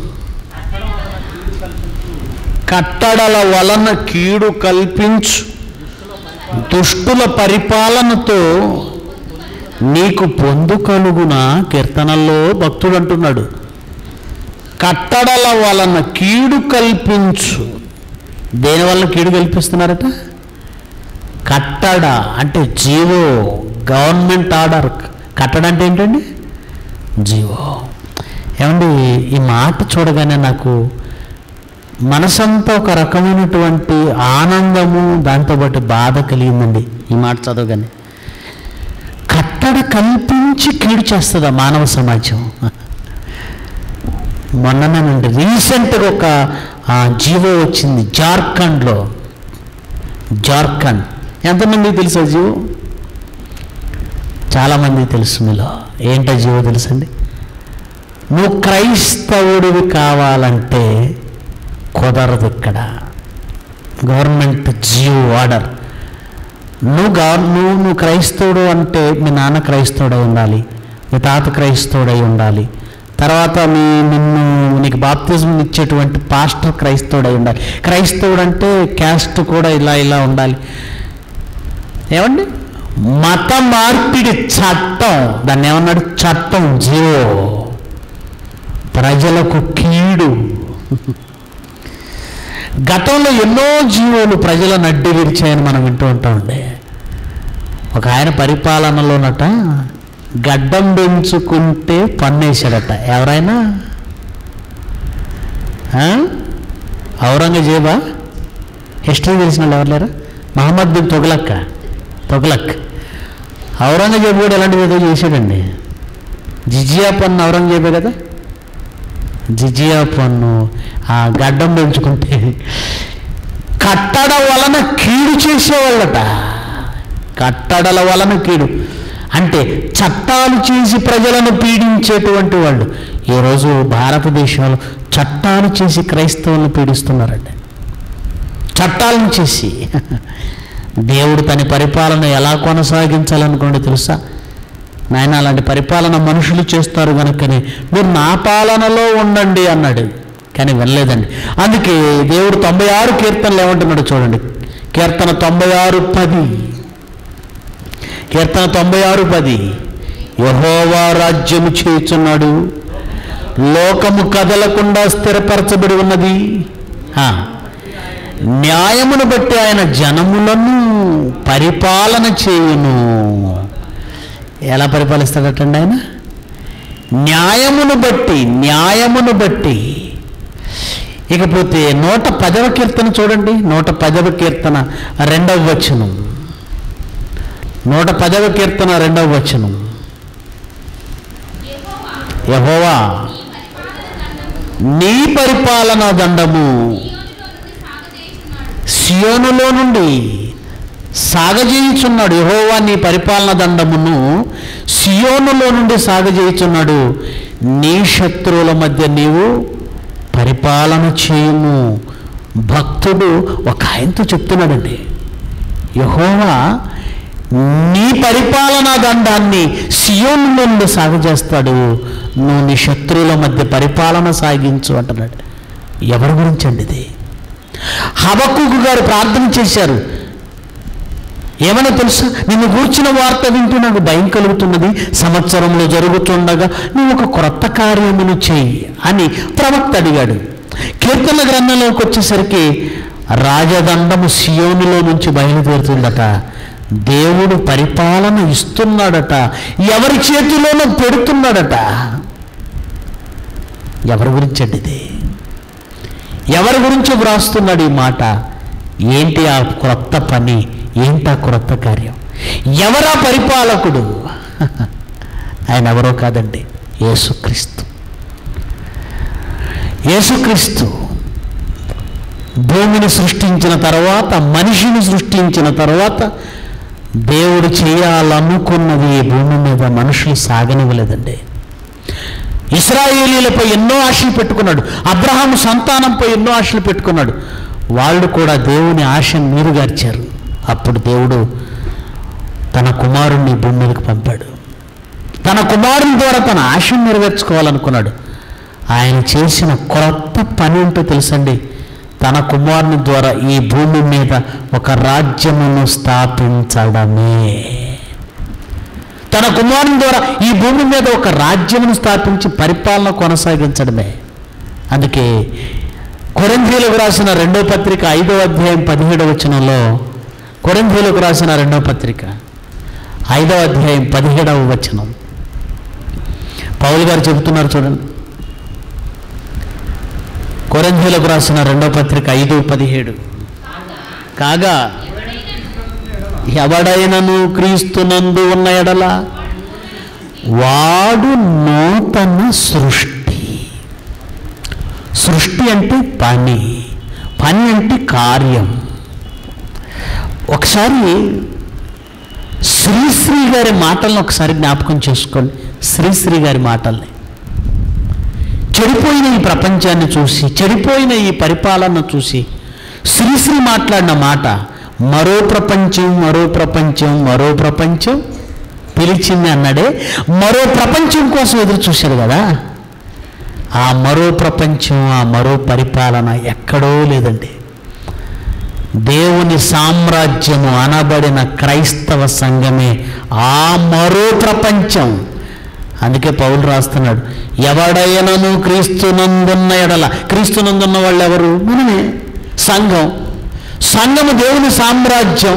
Speaker 2: కట్టడల వలన కీడు కల్పించు దుష్టుల పరిపాలనతో నీకు పొందు కలుగున. కీర్తనల్లో భక్తుడు అంటున్నాడు, కట్టడల వలన కీడు కల్పించు. దేని వలన కీడు కల్పిస్తున్నారట? కట్టడ అంటే జీవో, గవర్నమెంట్ ఆర్డర్. కట్టడ అంటే ఏంటండి? జీవో. ఏమండి, ఈ మాట చూడగానే నాకు మనసంతా ఒక రకమైనటువంటి ఆనందము, దాంతోపాటు బాధ కలిగిందండి ఈ మాట చదవగానే. కట్టడ కల్పించి కీడు చేస్తుందా మానవ సమాజం? మొన్ననండి రీసెంట్గా ఒక జీవో వచ్చింది జార్ఖండ్లో. జార్ఖండ్ ఎంతమందికి తెలుసు ఆ జీవో? చాలామందికి తెలుసు. మీలో ఏంటో జీవో తెలుసండి? నువ్వు క్రైస్తవుడివి కావాలంటే కుదరదు. ఇక్కడ గవర్నమెంట్ జీవో ఆర్డర్. నువ్వు క్రైస్తవుడు అంటే మీ నాన్న క్రైస్తవుడై ఉండాలి, మీ తాత క్రైస్తవుడై ఉండాలి, తర్వాత నీకు బాప్తిజం ఇచ్చేటువంటి పాస్టర్ క్రైస్తవుడై ఉండాలి. క్రైస్తవుడు అంటే క్యాస్ట్ కూడా ఇలా ఉండాలి. ఏమండి, మత మార్పిడి చట్టం, దాన్ని ఏమన్నాడు? చట్టం, జీవో. ప్రజలకు కీడు. గతంలో ఎన్నో జీవోలు ప్రజలను అడ్డు విరిచాయని మనం వింటూ ఉంటామండి. ఒక ఆయన పరిపాలనలోనట గడ్డం పెంచుకుంటే పన్నేశాడట. ఎవరైనా? ఔరంగజేబా? హిస్టరీ తెలిసిన వాళ్ళు ఎవరు లేరా? మహమ్మద్ బిన్ తుగ్లక్. ఔరంగజేబు కూడా ఎలాంటిది ఏదో చేశాడండి. జిజియా పన్ను ఔరంగజేబే కదా. జిజియా పన్ను ఆ గడ్డం పెంచుకుంటే కట్టడ వలన కీడు చేసేవాళ్ళట. కట్టడల వలన కీడు అంటే చట్టాలు చేసి ప్రజలను పీడించేటువంటి వాళ్ళు. ఈరోజు భారతదేశంలో చట్టాలు చేసి క్రైస్తవులను పీడిస్తున్నారండి. చట్టాలను చేసి దేవుడు తన పరిపాలన ఎలా కొనసాగించాలనుకోండి తెలుసా? నాయన అలాంటి పరిపాలన మనుషులు చేస్తారు కనుకనే మీరు నా పాలనలో ఉండండి అన్నాడు. కానీ వినలేదండి. అందుకే దేవుడు 96 కీర్తనలు ఏమంటున్నాడు చూడండి. కీర్తన 96:10. కీర్తన 96:10. యెహోవా రాజ్యము చేయుచున్నాడు, లోకము కదలకుండా స్థిరపరచబడి ఉన్నది. న్యాయమును బట్టి ఆయన జనములను పరిపాలన చేయును. ఎలా పరిపాలిస్తాడటండి ఆయన? న్యాయమును బట్టి. ఇకపోతే 110వ కీర్తన చూడండి. 110వ కీర్తన 2వ వచనం. 110వ కీర్తన 2వ వచనం. యెహోవా నీ పరిపాలన దండము సియోనులో నుండి సాగజేయుచున్నాడు. యెహోవా నీ పరిపాలన దండమును సియోనులో నుండి సాగజేయుచున్నాడు. నీ శత్రువుల మధ్య నీవు పరిపాలన చేయుము. భక్తుడు ఒక ఆయనతో చెప్తున్నాడండి, యెహోవా నీ పరిపాలనా దండాన్ని సియోను నుండి సాగజేస్తాడు, నువ్వు నీ శత్రువుల మధ్య పరిపాలన సాగించు అంటున్నాడు. ఎవరి గురించి అండి ఇది? హబక్కూకు గారు ప్రార్థన చేశారు. ఏమన్నా తెలుసా? నిన్ను గూర్చిన వార్త వింటూ నాకు భయం కలుగుతున్నది, సంవత్సరంలో జరుగుతుండగా నువ్వు ఒక క్రొత్త కార్యమును చెయ్యి అని ప్రవక్త అడిగాడు. కీర్తన గ్రంథంలోకి వచ్చేసరికి రాజదండము సియోనులో నుంచి బయలుదేరుతుందట. దేవుడు పరిపాలన ఇస్తున్నాడట, ఎవరి చేతిలోనూ పెడుతున్నాడట. ఎవరి గురించి అండి ఇది? ఎవరి గురించి వ్రాస్తున్నాడు ఈ మాట? ఏంటి ఆ క్రొత్త పని? ఏంటి ఆ క్రొత్త కార్యం? ఎవరా పరిపాలకుడు? ఆయన ఎవరో కాదండి, యేసుక్రీస్తు. యేసుక్రీస్తు భూమిని సృష్టించిన తర్వాత, మనిషిని సృష్టించిన తర్వాత దేవుడు చేయాలనుకున్నది ఈ భూమి మీద మనుషులు సాగనివ్వలేదండి. ఇశ్రాయేలీలపై ఎన్నో ఆశలు పెట్టుకున్నాడు, అబ్రహాము సంతానంపై ఎన్నో ఆశలు పెట్టుకున్నాడు. వాళ్ళు కూడా దేవుని ఆశను నీరుగార్చారు. అప్పుడు దేవుడు తన కుమారుణ్ణి భూమి మీదకి పంపాడు. తన కుమారుని ద్వారా తన ఆశను నెరవేర్చుకోవాలనుకున్నాడు. ఆయన చేసిన క్రొత్త పని ఏంటో తెలుసండి? తన కుమారుని ద్వారా ఈ భూమి మీద ఒక రాజ్యమును స్థాపించడమే. తన కుమారుని ద్వారా ఈ భూమి మీద ఒక రాజ్యమును స్థాపించి పరిపాలన కొనసాగించడమే. అందుకే కొరింథీయులకు రాసిన 2వ పత్రిక 5వ అధ్యాయం 17వ వచనంలో, కొరింథీయులకు రాసిన 2వ పత్రిక 5వ అధ్యాయం 17వ వచనం పౌలు గారు చెబుతున్నారు చూడండి. కొరింథీయులకు రాసిన 2వ పత్రిక 5:17. కాగా ఎవడైనను క్రీస్తునందు ఉన్న ఎడల వాడు నూతన సృష్టి. సృష్టి అంటే పని, పని అంటే కార్యం. ఒకసారి శ్రీశ్రీ గారి మాటలను ఒకసారి జ్ఞాపకం చేసుకోండి. శ్రీశ్రీ గారి మాటల్ని, చెడిపోయిన ఈ ప్రపంచాన్ని చూసి, చెడిపోయిన ఈ పరిపాలన చూసి శ్రీశ్రీ మాట్లాడిన మాట, మరో ప్రపంచం, మరో ప్రపంచం, మరో ప్రపంచం పిలిచింది అన్నాడే. మరో ప్రపంచం కోసం ఎదురు చూశారు కదా. ఆ మరో ప్రపంచం, ఆ మరో పరిపాలన ఎక్కడో లేదండి. దేవుని సామ్రాజ్యము అనబడిన క్రైస్తవ సంఘమే ఆ మరో ప్రపంచం. అందుకే పౌలు రాస్తున్నాడు, ఎవడైనను క్రీస్తునందున్న ఎడల. క్రీస్తునందున్న వాళ్ళు ఎవరు? మనమే, సంఘం. సంఘము దేవుని సామ్రాజ్యం,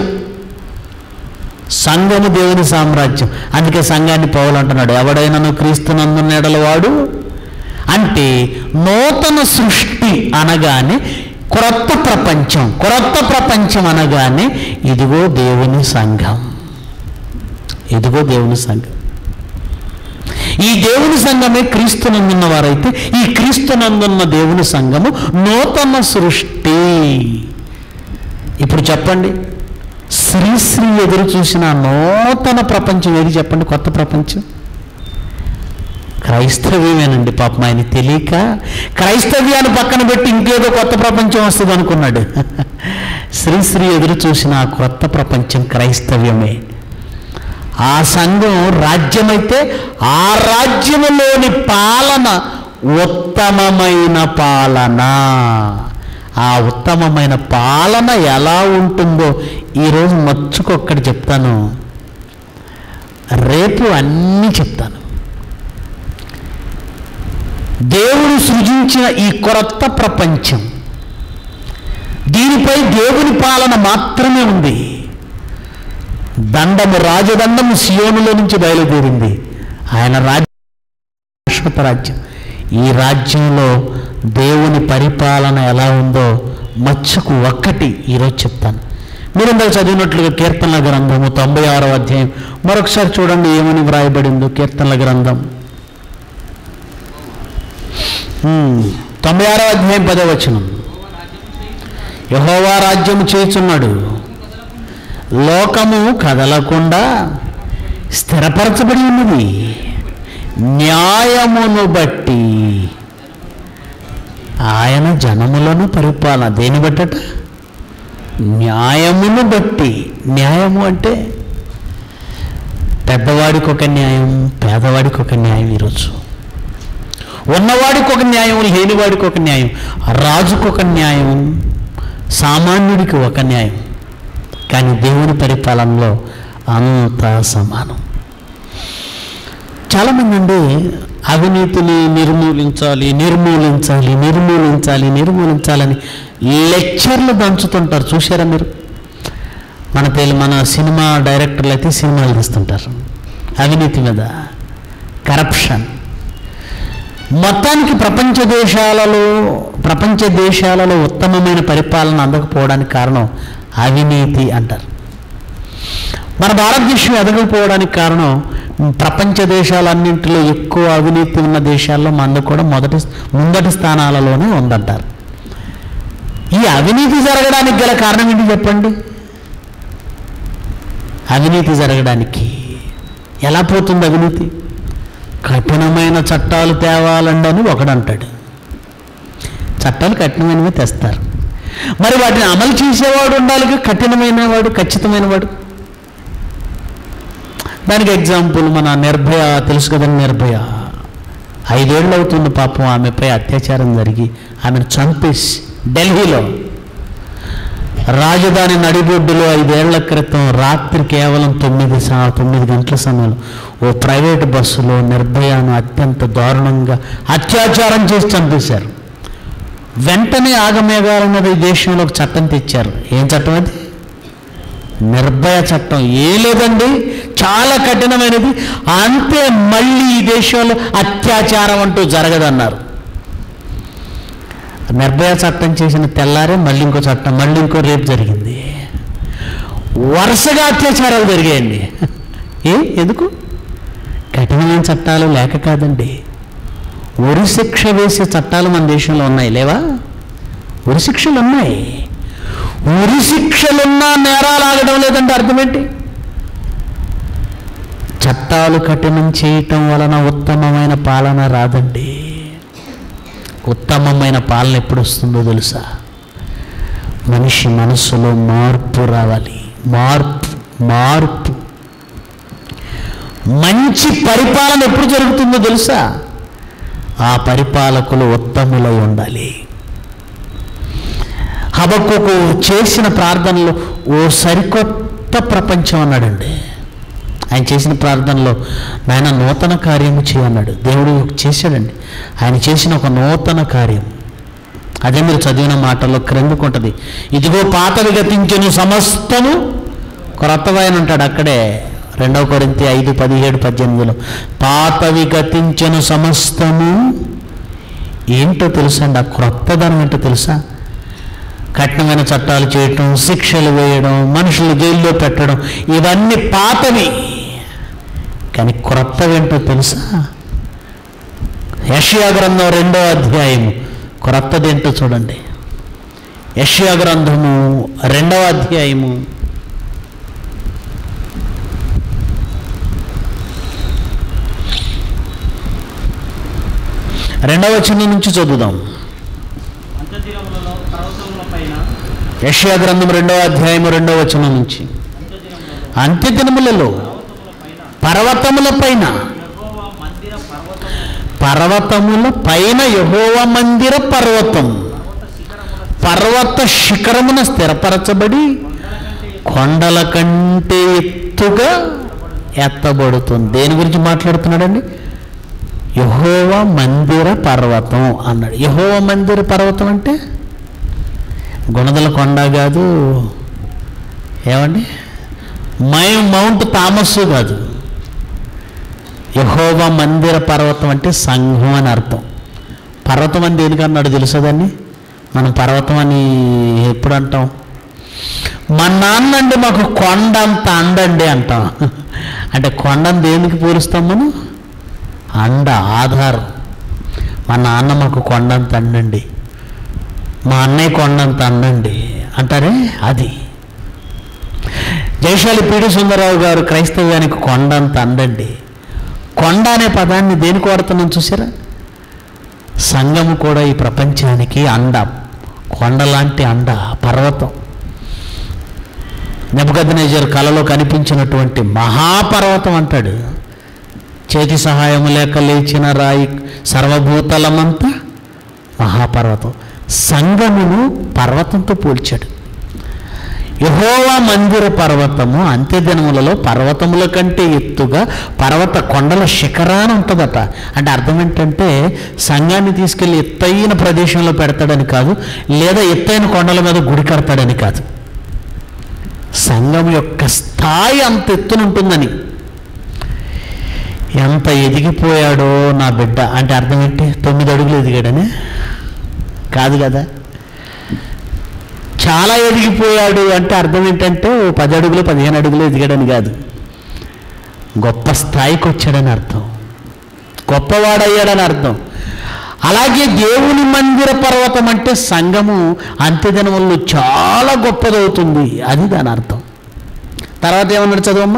Speaker 2: సంఘము దేవుని సామ్రాజ్యం. అందుకే సంఘాన్ని పౌలు అంటున్నాడు, ఎవడైనను క్రీస్తునందున్న ఎడల వాడు. అంటే నూతన సృష్టి అనగానే క్రొత్త ప్రపంచం, క్రొత్త ప్రపంచం అనగానే ఇదిగో దేవుని సంఘం, ఇదిగో దేవుని సంఘం. ఈ దేవుని సంఘమే క్రీస్తునందున్న వారైతే, ఈ క్రీస్తునందున్న దేవుని సంఘము నూతన సృష్టి. ఇప్పుడు చెప్పండి, శ్రీశ్రీ ఎదురు చూసిన నూతన ప్రపంచం ఏది చెప్పండి? కొత్త ప్రపంచం క్రైస్తవ్యమేనండి. పాపం ఆయన తెలియక క్రైస్తవ్యాన్ని పక్కన పెట్టి ఇంకేదో కొత్త ప్రపంచం వస్తుంది అనుకున్నాడు. శ్రీశ్రీ ఎదురు చూసిన ఆ కొత్త ప్రపంచం క్రైస్తవ్యమే. ఆ సంఘం రాజ్యమైతే ఆ రాజ్యములోని పాలన ఉత్తమమైన పాలన. ఆ ఉత్తమమైన పాలన ఎలా ఉంటుందో ఈరోజు మచ్చుకొక్కటి చెప్తాను, రేపు అన్నీ చెప్తాను. దేవుడు సృజించిన ఈ కొత్త ప్రపంచం, దీనిపై దేవుని పాలన మాత్రమే ఉంది. దండము, రాజదండము సియోనులో నుంచి బయలుదేరింది. ఆయన రాజ్యం శాశ్వత రాజ్యం. ఈ రాజ్యంలో దేవుని పరిపాలన ఎలా ఉందో మచ్చకు ఒక్కటి ఈరోజు చెప్తాను. మీరు ఇందాక చదివినట్లుగా కీర్తనల గ్రంథము 96వ అధ్యాయం మరొకసారి చూడండి ఏమని వ్రాయబడిందో. కీర్తనల గ్రంథం 96వ అధ్యాయం 10వ వచనం. యెహోవా రాజ్యము చేయుచున్నాడు, లోకము కదలకుండా స్థిరపరచబడి ఉన్నది, న్యాయమును బట్టి ఆయన జనములను పరిపాలన. దేని బట్టట? న్యాయమును బట్టి. న్యాయము అంటే పెద్దవాడికి ఒక న్యాయం, పేదవాడికి ఒక న్యాయం. ఈరోజు ఉన్నవాడికి ఒక న్యాయం, లేనివాడికి ఒక న్యాయం, రాజుకు ఒక న్యాయం, సామాన్యుడికి ఒక న్యాయం. కానీ దేవుని పరిపాలనలో అంతా సమానం. చాలామంది అండి అవినీతిని నిర్మూలించాలి నిర్మూలించాలి నిర్మూలించాలి నిర్మూలించాలని లెక్చర్లు దంచుతుంటారు. చూసారా మీరు? మన సినిమా డైరెక్టర్లు అయితే సినిమాలు తీస్తుంటారు అవినీతి మీద, కరప్షన్. మొత్తానికి ప్రపంచ దేశాలలో ఉత్తమమైన పరిపాలన అందకపోవడానికి కారణం అవినీతి అంటారు. మన భారతదేశం ఎదగకపోవడానికి కారణం ప్రపంచ దేశాలన్నింటిలో ఎక్కువ అవినీతి ఉన్న దేశాల్లో మనది కూడా ముందటి స్థానాలలోనే ఉందంటారు. ఈ అవినీతి జరగడానికి గల కారణం ఏంటి చెప్పండి? అవినీతి జరగడానికి ఎలా పోతుంది అవినీతి? కఠినమైన చట్టాలు తేవాలండి అని ఒకడంటాడు. చట్టాలు కఠినమైనవి తెస్తారు, మరి వాటిని అమలు చేసేవాడు ఉండాలి, కఠినమైన వాడు, ఖచ్చితమైన వాడు. దానికి ఎగ్జాంపుల్ మన నిర్భయ తెలుసు కదండి. నిర్భయ 5 ఏళ్ళు అవుతుంది పాపం ఆమెపై అత్యాచారం జరిగి ఆమెను చంపేసి ఢిల్లీలో రాజధాని నడిబొడ్డులో 5 ఏళ్ల క్రితం రాత్రి కేవలం 9 గంటల సమయంలో ఓ ప్రైవేటు బస్సులో నిర్భయను అత్యంత దారుణంగా అత్యాచారం చేసి చంపేశారు. వెంటనే ఆగమేఘాలన్నది ఈ దేశంలో ఒక చట్టం తెచ్చారు. ఏం చట్టం అది? నిర్భయ చట్టం. ఏ లేదండి, చాలా కఠినమైనది. అంతే, మళ్ళీ ఈ దేశంలో అత్యాచారం అంటూ జరగదన్నారు. నిర్భయ చట్టం చేసిన తెల్లారే మళ్ళీ ఇంకో చట్టం, మళ్ళీ ఇంకో రేపు జరిగింది. వరుసగా అత్యాచారాలు జరిగాయండి. ఎందుకు? కఠినమైన చట్టాలు లేక కాదండి. ఉరిశిక్ష వేసే చట్టాలు మన దేశంలో ఉన్నాయి, లేవా? ఉరిశిక్షలు ఉన్నాయి. ఉరిశిక్షలున్నా నేరాలు ఆగడం లేదంటే అర్థం ఏంటి? చట్టాలు కఠినం చేయటం వలన ఉత్తమమైన పాలన రాదండి. ఉత్తమమైన పాలన ఎప్పుడు వస్తుందో తెలుసా? మనిషి మనస్సులో మార్పు రావాలి. మార్పు. మంచి పరిపాలన ఎప్పుడు జరుగుతుందో తెలుసా? ఆ పరిపాలకులు ఉత్తములై ఉండాలి. హబక్కూకు చేసిన ప్రార్థనలో ఓ సరికొత్త ప్రపంచం అన్నాడండి. ఆయన చేసిన ప్రార్థనలో నాయన నూతన కార్యము చేయన్నాడు. దేవుడు చేశాడండి. ఆయన చేసిన ఒక నూతన కార్యం. అదే మీరు చదివిన మాటల్లో క్రిందకుంటుంది. ఇదిగో పాతవి గతించెను, సమస్తము క్రొత్తవైన అంటాడు అక్కడే 2 కొరింథీ 5:17-18 పాతవి గతించెను సమస్తము. ఏంటో తెలుసా అండి? ఆ క్రొత్తదనం ఏంటో తెలుసా? కఠినమైన చట్టాలు చేయటం, శిక్షలు వేయడం, మనుషులు జైల్లో పెట్టడం, ఇవన్నీ పాతవి. కానీ క్రొత్తవేంటో తెలుసా? యెషయా గ్రంథం 2వ అధ్యాయము క్రొత్తదేంటో చూడండి. యెషయా గ్రంథము 2వ అధ్యాయము 2వ వచనం నుంచి చదువుదాం. యెషయా గ్రంథం 2వ అధ్యాయము 2వ వచనం నుంచి. అంత్యదినములలో పర్వతముల పైన యెహోవా మందిర పర్వత శిఖరమున స్థిరపరచబడి కొండల కంటే ఎత్తుగా ఎత్తబడుతుంది. దేని గురించి మాట్లాడుతున్నాడండి? యెహోవా మందిర పర్వతం అన్నాడు. యెహోవా మందిర పర్వతం అంటే గుణదల కొండ కాదు, ఏమండి మౌంట్ థామస్ కాదు. యెహోవా మందిర పర్వతం అంటే సంఘం అని అర్థం. పర్వతం అని దేనికన్నాడు తెలుసా దాన్ని? మనం పర్వతం అని ఎప్పుడు అంటాం? మా నాన్న అండి మాకు కొండ అంత అండండి అంటాం. అంటే కొండను దేనికి పోలుస్తాం మనం? అండ, ఆధారం. మా నాన్న మాకు కొండంత అండండి, మా అన్నయ్య కొండంత అండండి అంటారే, అది. జయశాలి పీడి సుందరరావు గారు క్రైస్తవ్యానికి కొండంత అండండి. కొండ అనే పదాన్ని దేనికి వాడుతున్నాం చూసారా? సంఘము కూడా ఈ ప్రపంచానికి అండ, కొండలాంటి అండ, పర్వతం. నెబుకద్నెజరు కలలో కనిపించినటువంటి మహాపర్వతం అంటాడు. చేతి సహాయము లేక లేచిన రాయి, సర్వభూతలమంతా మహాపర్వతం. సంఘమును పర్వతంతో పోల్చాడు. యెహోవా మందిర పర్వతము అంత్యదినములలో పర్వతముల కంటే ఎత్తుగా పర్వత కొండల శిఖరాన ఉంటుందట. అంటే అర్థం ఏంటంటే సంఘాన్ని తీసుకెళ్ళి ఎత్తైన ప్రదేశంలో పెడతాడని కాదు, లేదా ఎత్తైన కొండల మీద గుడి కడతాడని కాదు. సంఘం యొక్క స్థాయి అంత ఎత్తునుంటుందని. ఎంత ఎదిగిపోయాడో నా బిడ్డ అంటే అర్థం ఏంటి? 9 అడుగులు ఎదిగాడనే కాదు కదా. చాలా ఎదిగిపోయాడు అంటే అర్థం ఏంటంటే 10 అడుగులు 15 అడుగులు ఎదిగాడని కాదు. గొప్ప స్థాయికి వచ్చాడని అర్థం, గొప్పవాడయ్యాడని అర్థం. అలాగే దేవుని మందిర పర్వతం అంటే సంఘము అంత్యదినముల్లో చాలా గొప్పదవుతుంది, అది దాని అర్థం. తర్వాత ఏమన్నాడు చదవమ్మా?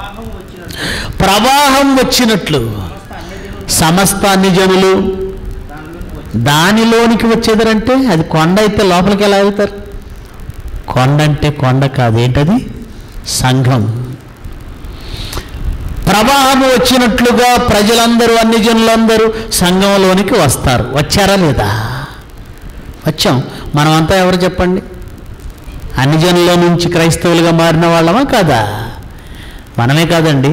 Speaker 2: ప్రవాహం వచ్చినట్లు సమస్త అన్ని జనులు దానిలోనికి వచ్చేదరంటే అది కొండ అయితే లోపలికి ఎలా వెళ్తారు? కొండ అంటే కొండ కాదు, ఏంటది? సంఘం. ప్రవాహం వచ్చినట్లుగా ప్రజలందరూ, అన్ని జనులందరూ సంఘంలోనికి వస్తారు. వచ్చారా లేదా? వచ్చాం. మనమంతా ఎవరు చెప్పండి? అన్ని జనుల నుంచి క్రైస్తవులుగా మారిన వాళ్ళమా కాదా? మనమే కాదండి,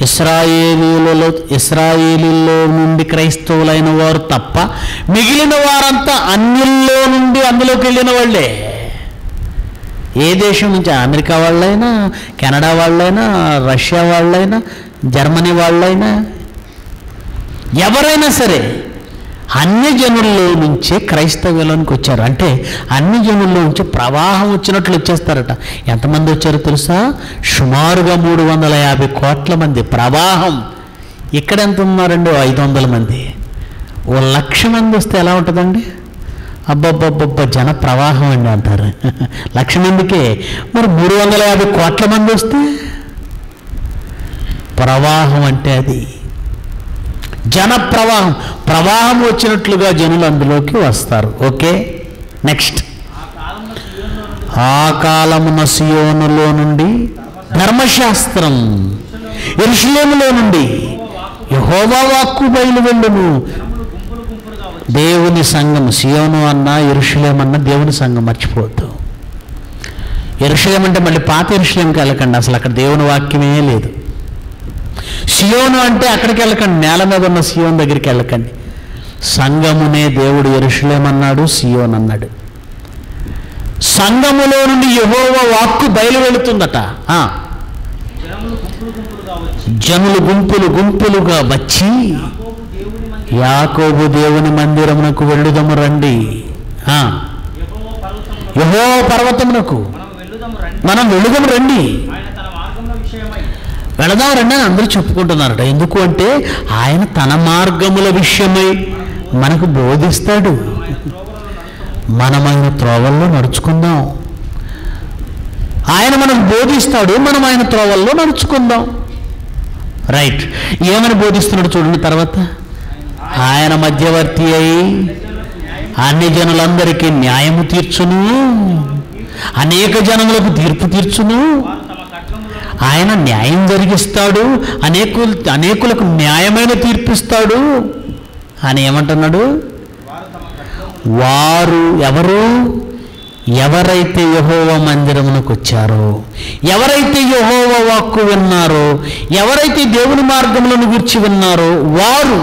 Speaker 2: ఇశ్రాయేలీలో నుండి క్రైస్తవులైన వారు తప్ప మిగిలిన వారంతా అన్యుల్లో నుండి అందులోకి వెళ్ళిన వాళ్ళే. ఏ దేశం నుంచి? అమెరికా వాళ్ళైనా, కెనడా వాళ్ళైనా, రష్యా వాళ్ళైనా, జర్మనీ వాళ్ళైనా, ఎవరైనా సరే అన్ని జనుల్లో నుంచే క్రైస్తవ్యంలోనికి వచ్చారు. అంటే అన్ని జనుల్లో నుంచి ప్రవాహం వచ్చినట్లు వచ్చేస్తారట. ఎంతమంది వచ్చారో తెలుసా? సుమారుగా 350 కోట్ల మంది ప్రవాహం. ఇక్కడ ఎంత ఉన్నారండి? 500 మంది. 1,00,000 మంది వస్తే ఎలా ఉంటుందండి? అబ్బబ్బబ్బబ్బ జన ప్రవాహం అండి అంటారు. 1,00,000 మందికే. మరి 350 కోట్ల మంది వస్తే ప్రవాహం అంటే అది జన ప్రవాహం. ప్రవాహం వచ్చినట్లుగా జనులు అందులోకి వస్తారు. Okay, next. ఆ కాలమున సియోనులో నుండి ధర్మశాస్త్రం, యెరూషలేములో నుండి యెహోవా వాక్కు బయలువెళ్ళును. దేవుని సంఘం, సియోను అన్నా యెరూషలేము అన్నా దేవుని సంఘం, మర్చిపోవద్దు. యెరూషలేం అంటే మళ్ళీ పాత యెరూషలేంకి వెళ్ళకండి, అసలు అక్కడ దేవుని వాక్యమే లేదు. సియోను అంటే అక్కడికి వెళ్ళకండి, నేల మీద ఉన్న సియోను దగ్గరికి వెళ్ళకండి. సంఘమునే దేవుడు యెరూషలేం అన్నాడు, సియోన్ అన్నాడు. సంఘములో నుండి యెహోవా వాక్కు బయలు వెళుతుందట. జనులు గుంపులు గుంపులుగా వచ్చి యాకోబు దేవుని మందిరమునకు వెళ్ళుదము రండి. యెహోవా పర్వతమునకు మనం వెళ్ళుదము రండి, వెళదాం రండి అని అందరూ చెప్పుకుంటున్నారట. ఎందుకు అంటే ఆయన తన మార్గముల విషయమై మనకు బోధిస్తాడు. మనం ఆయన త్రోవల్లో నడుచుకుందాం. ఆయన మనకు బోధిస్తాడు, మనం ఆయన త్రోవల్లో నడుచుకుందాం. రైట్. ఏమని బోధిస్తున్నాడు చూడండి తర్వాత. ఆయన మధ్యవర్తి అయి అన్ని జనులందరికీ న్యాయము తీర్చును, అనేక జనములకు తీర్పు తీర్చును. ఆయన న్యాయం జరిగిస్తాడు, అనేకులకు న్యాయమైన తీర్పిస్తాడు అని ఏమంటున్నాడు? వారు ఎవరు? ఎవరైతే యెహోవా మందిరమునకు వచ్చారో, ఎవరైతే యెహోవా వాక్కు విన్నారో, ఎవరైతే దేవుని మార్గములను గురించి విన్నారో వారు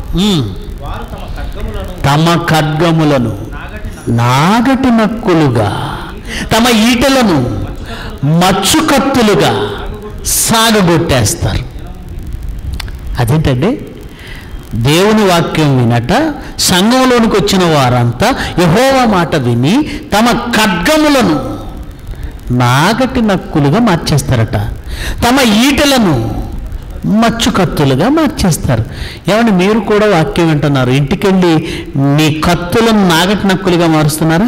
Speaker 2: తమ ఖడ్గములను నాగటి నక్కులుగా, తమ ఈటలను మచ్చుకత్తులుగా సాగగొట్టేస్తారు. అదేంటండి? దేవుని వాక్యం వినట సంఘంలోనికి వచ్చిన వారంతా యెహోవా మాట విని తమ ఖడ్గములను నాగటి నక్కులుగా మార్చేస్తారట, తమ ఈటలను మచ్చు కత్తులుగా మార్చేస్తారు. ఏమంటే మీరు కూడా వాక్యం వింటున్నారు, ఇంటికెళ్ళి మీ కత్తులను నాగటి నక్కులుగా మారుస్తున్నారా?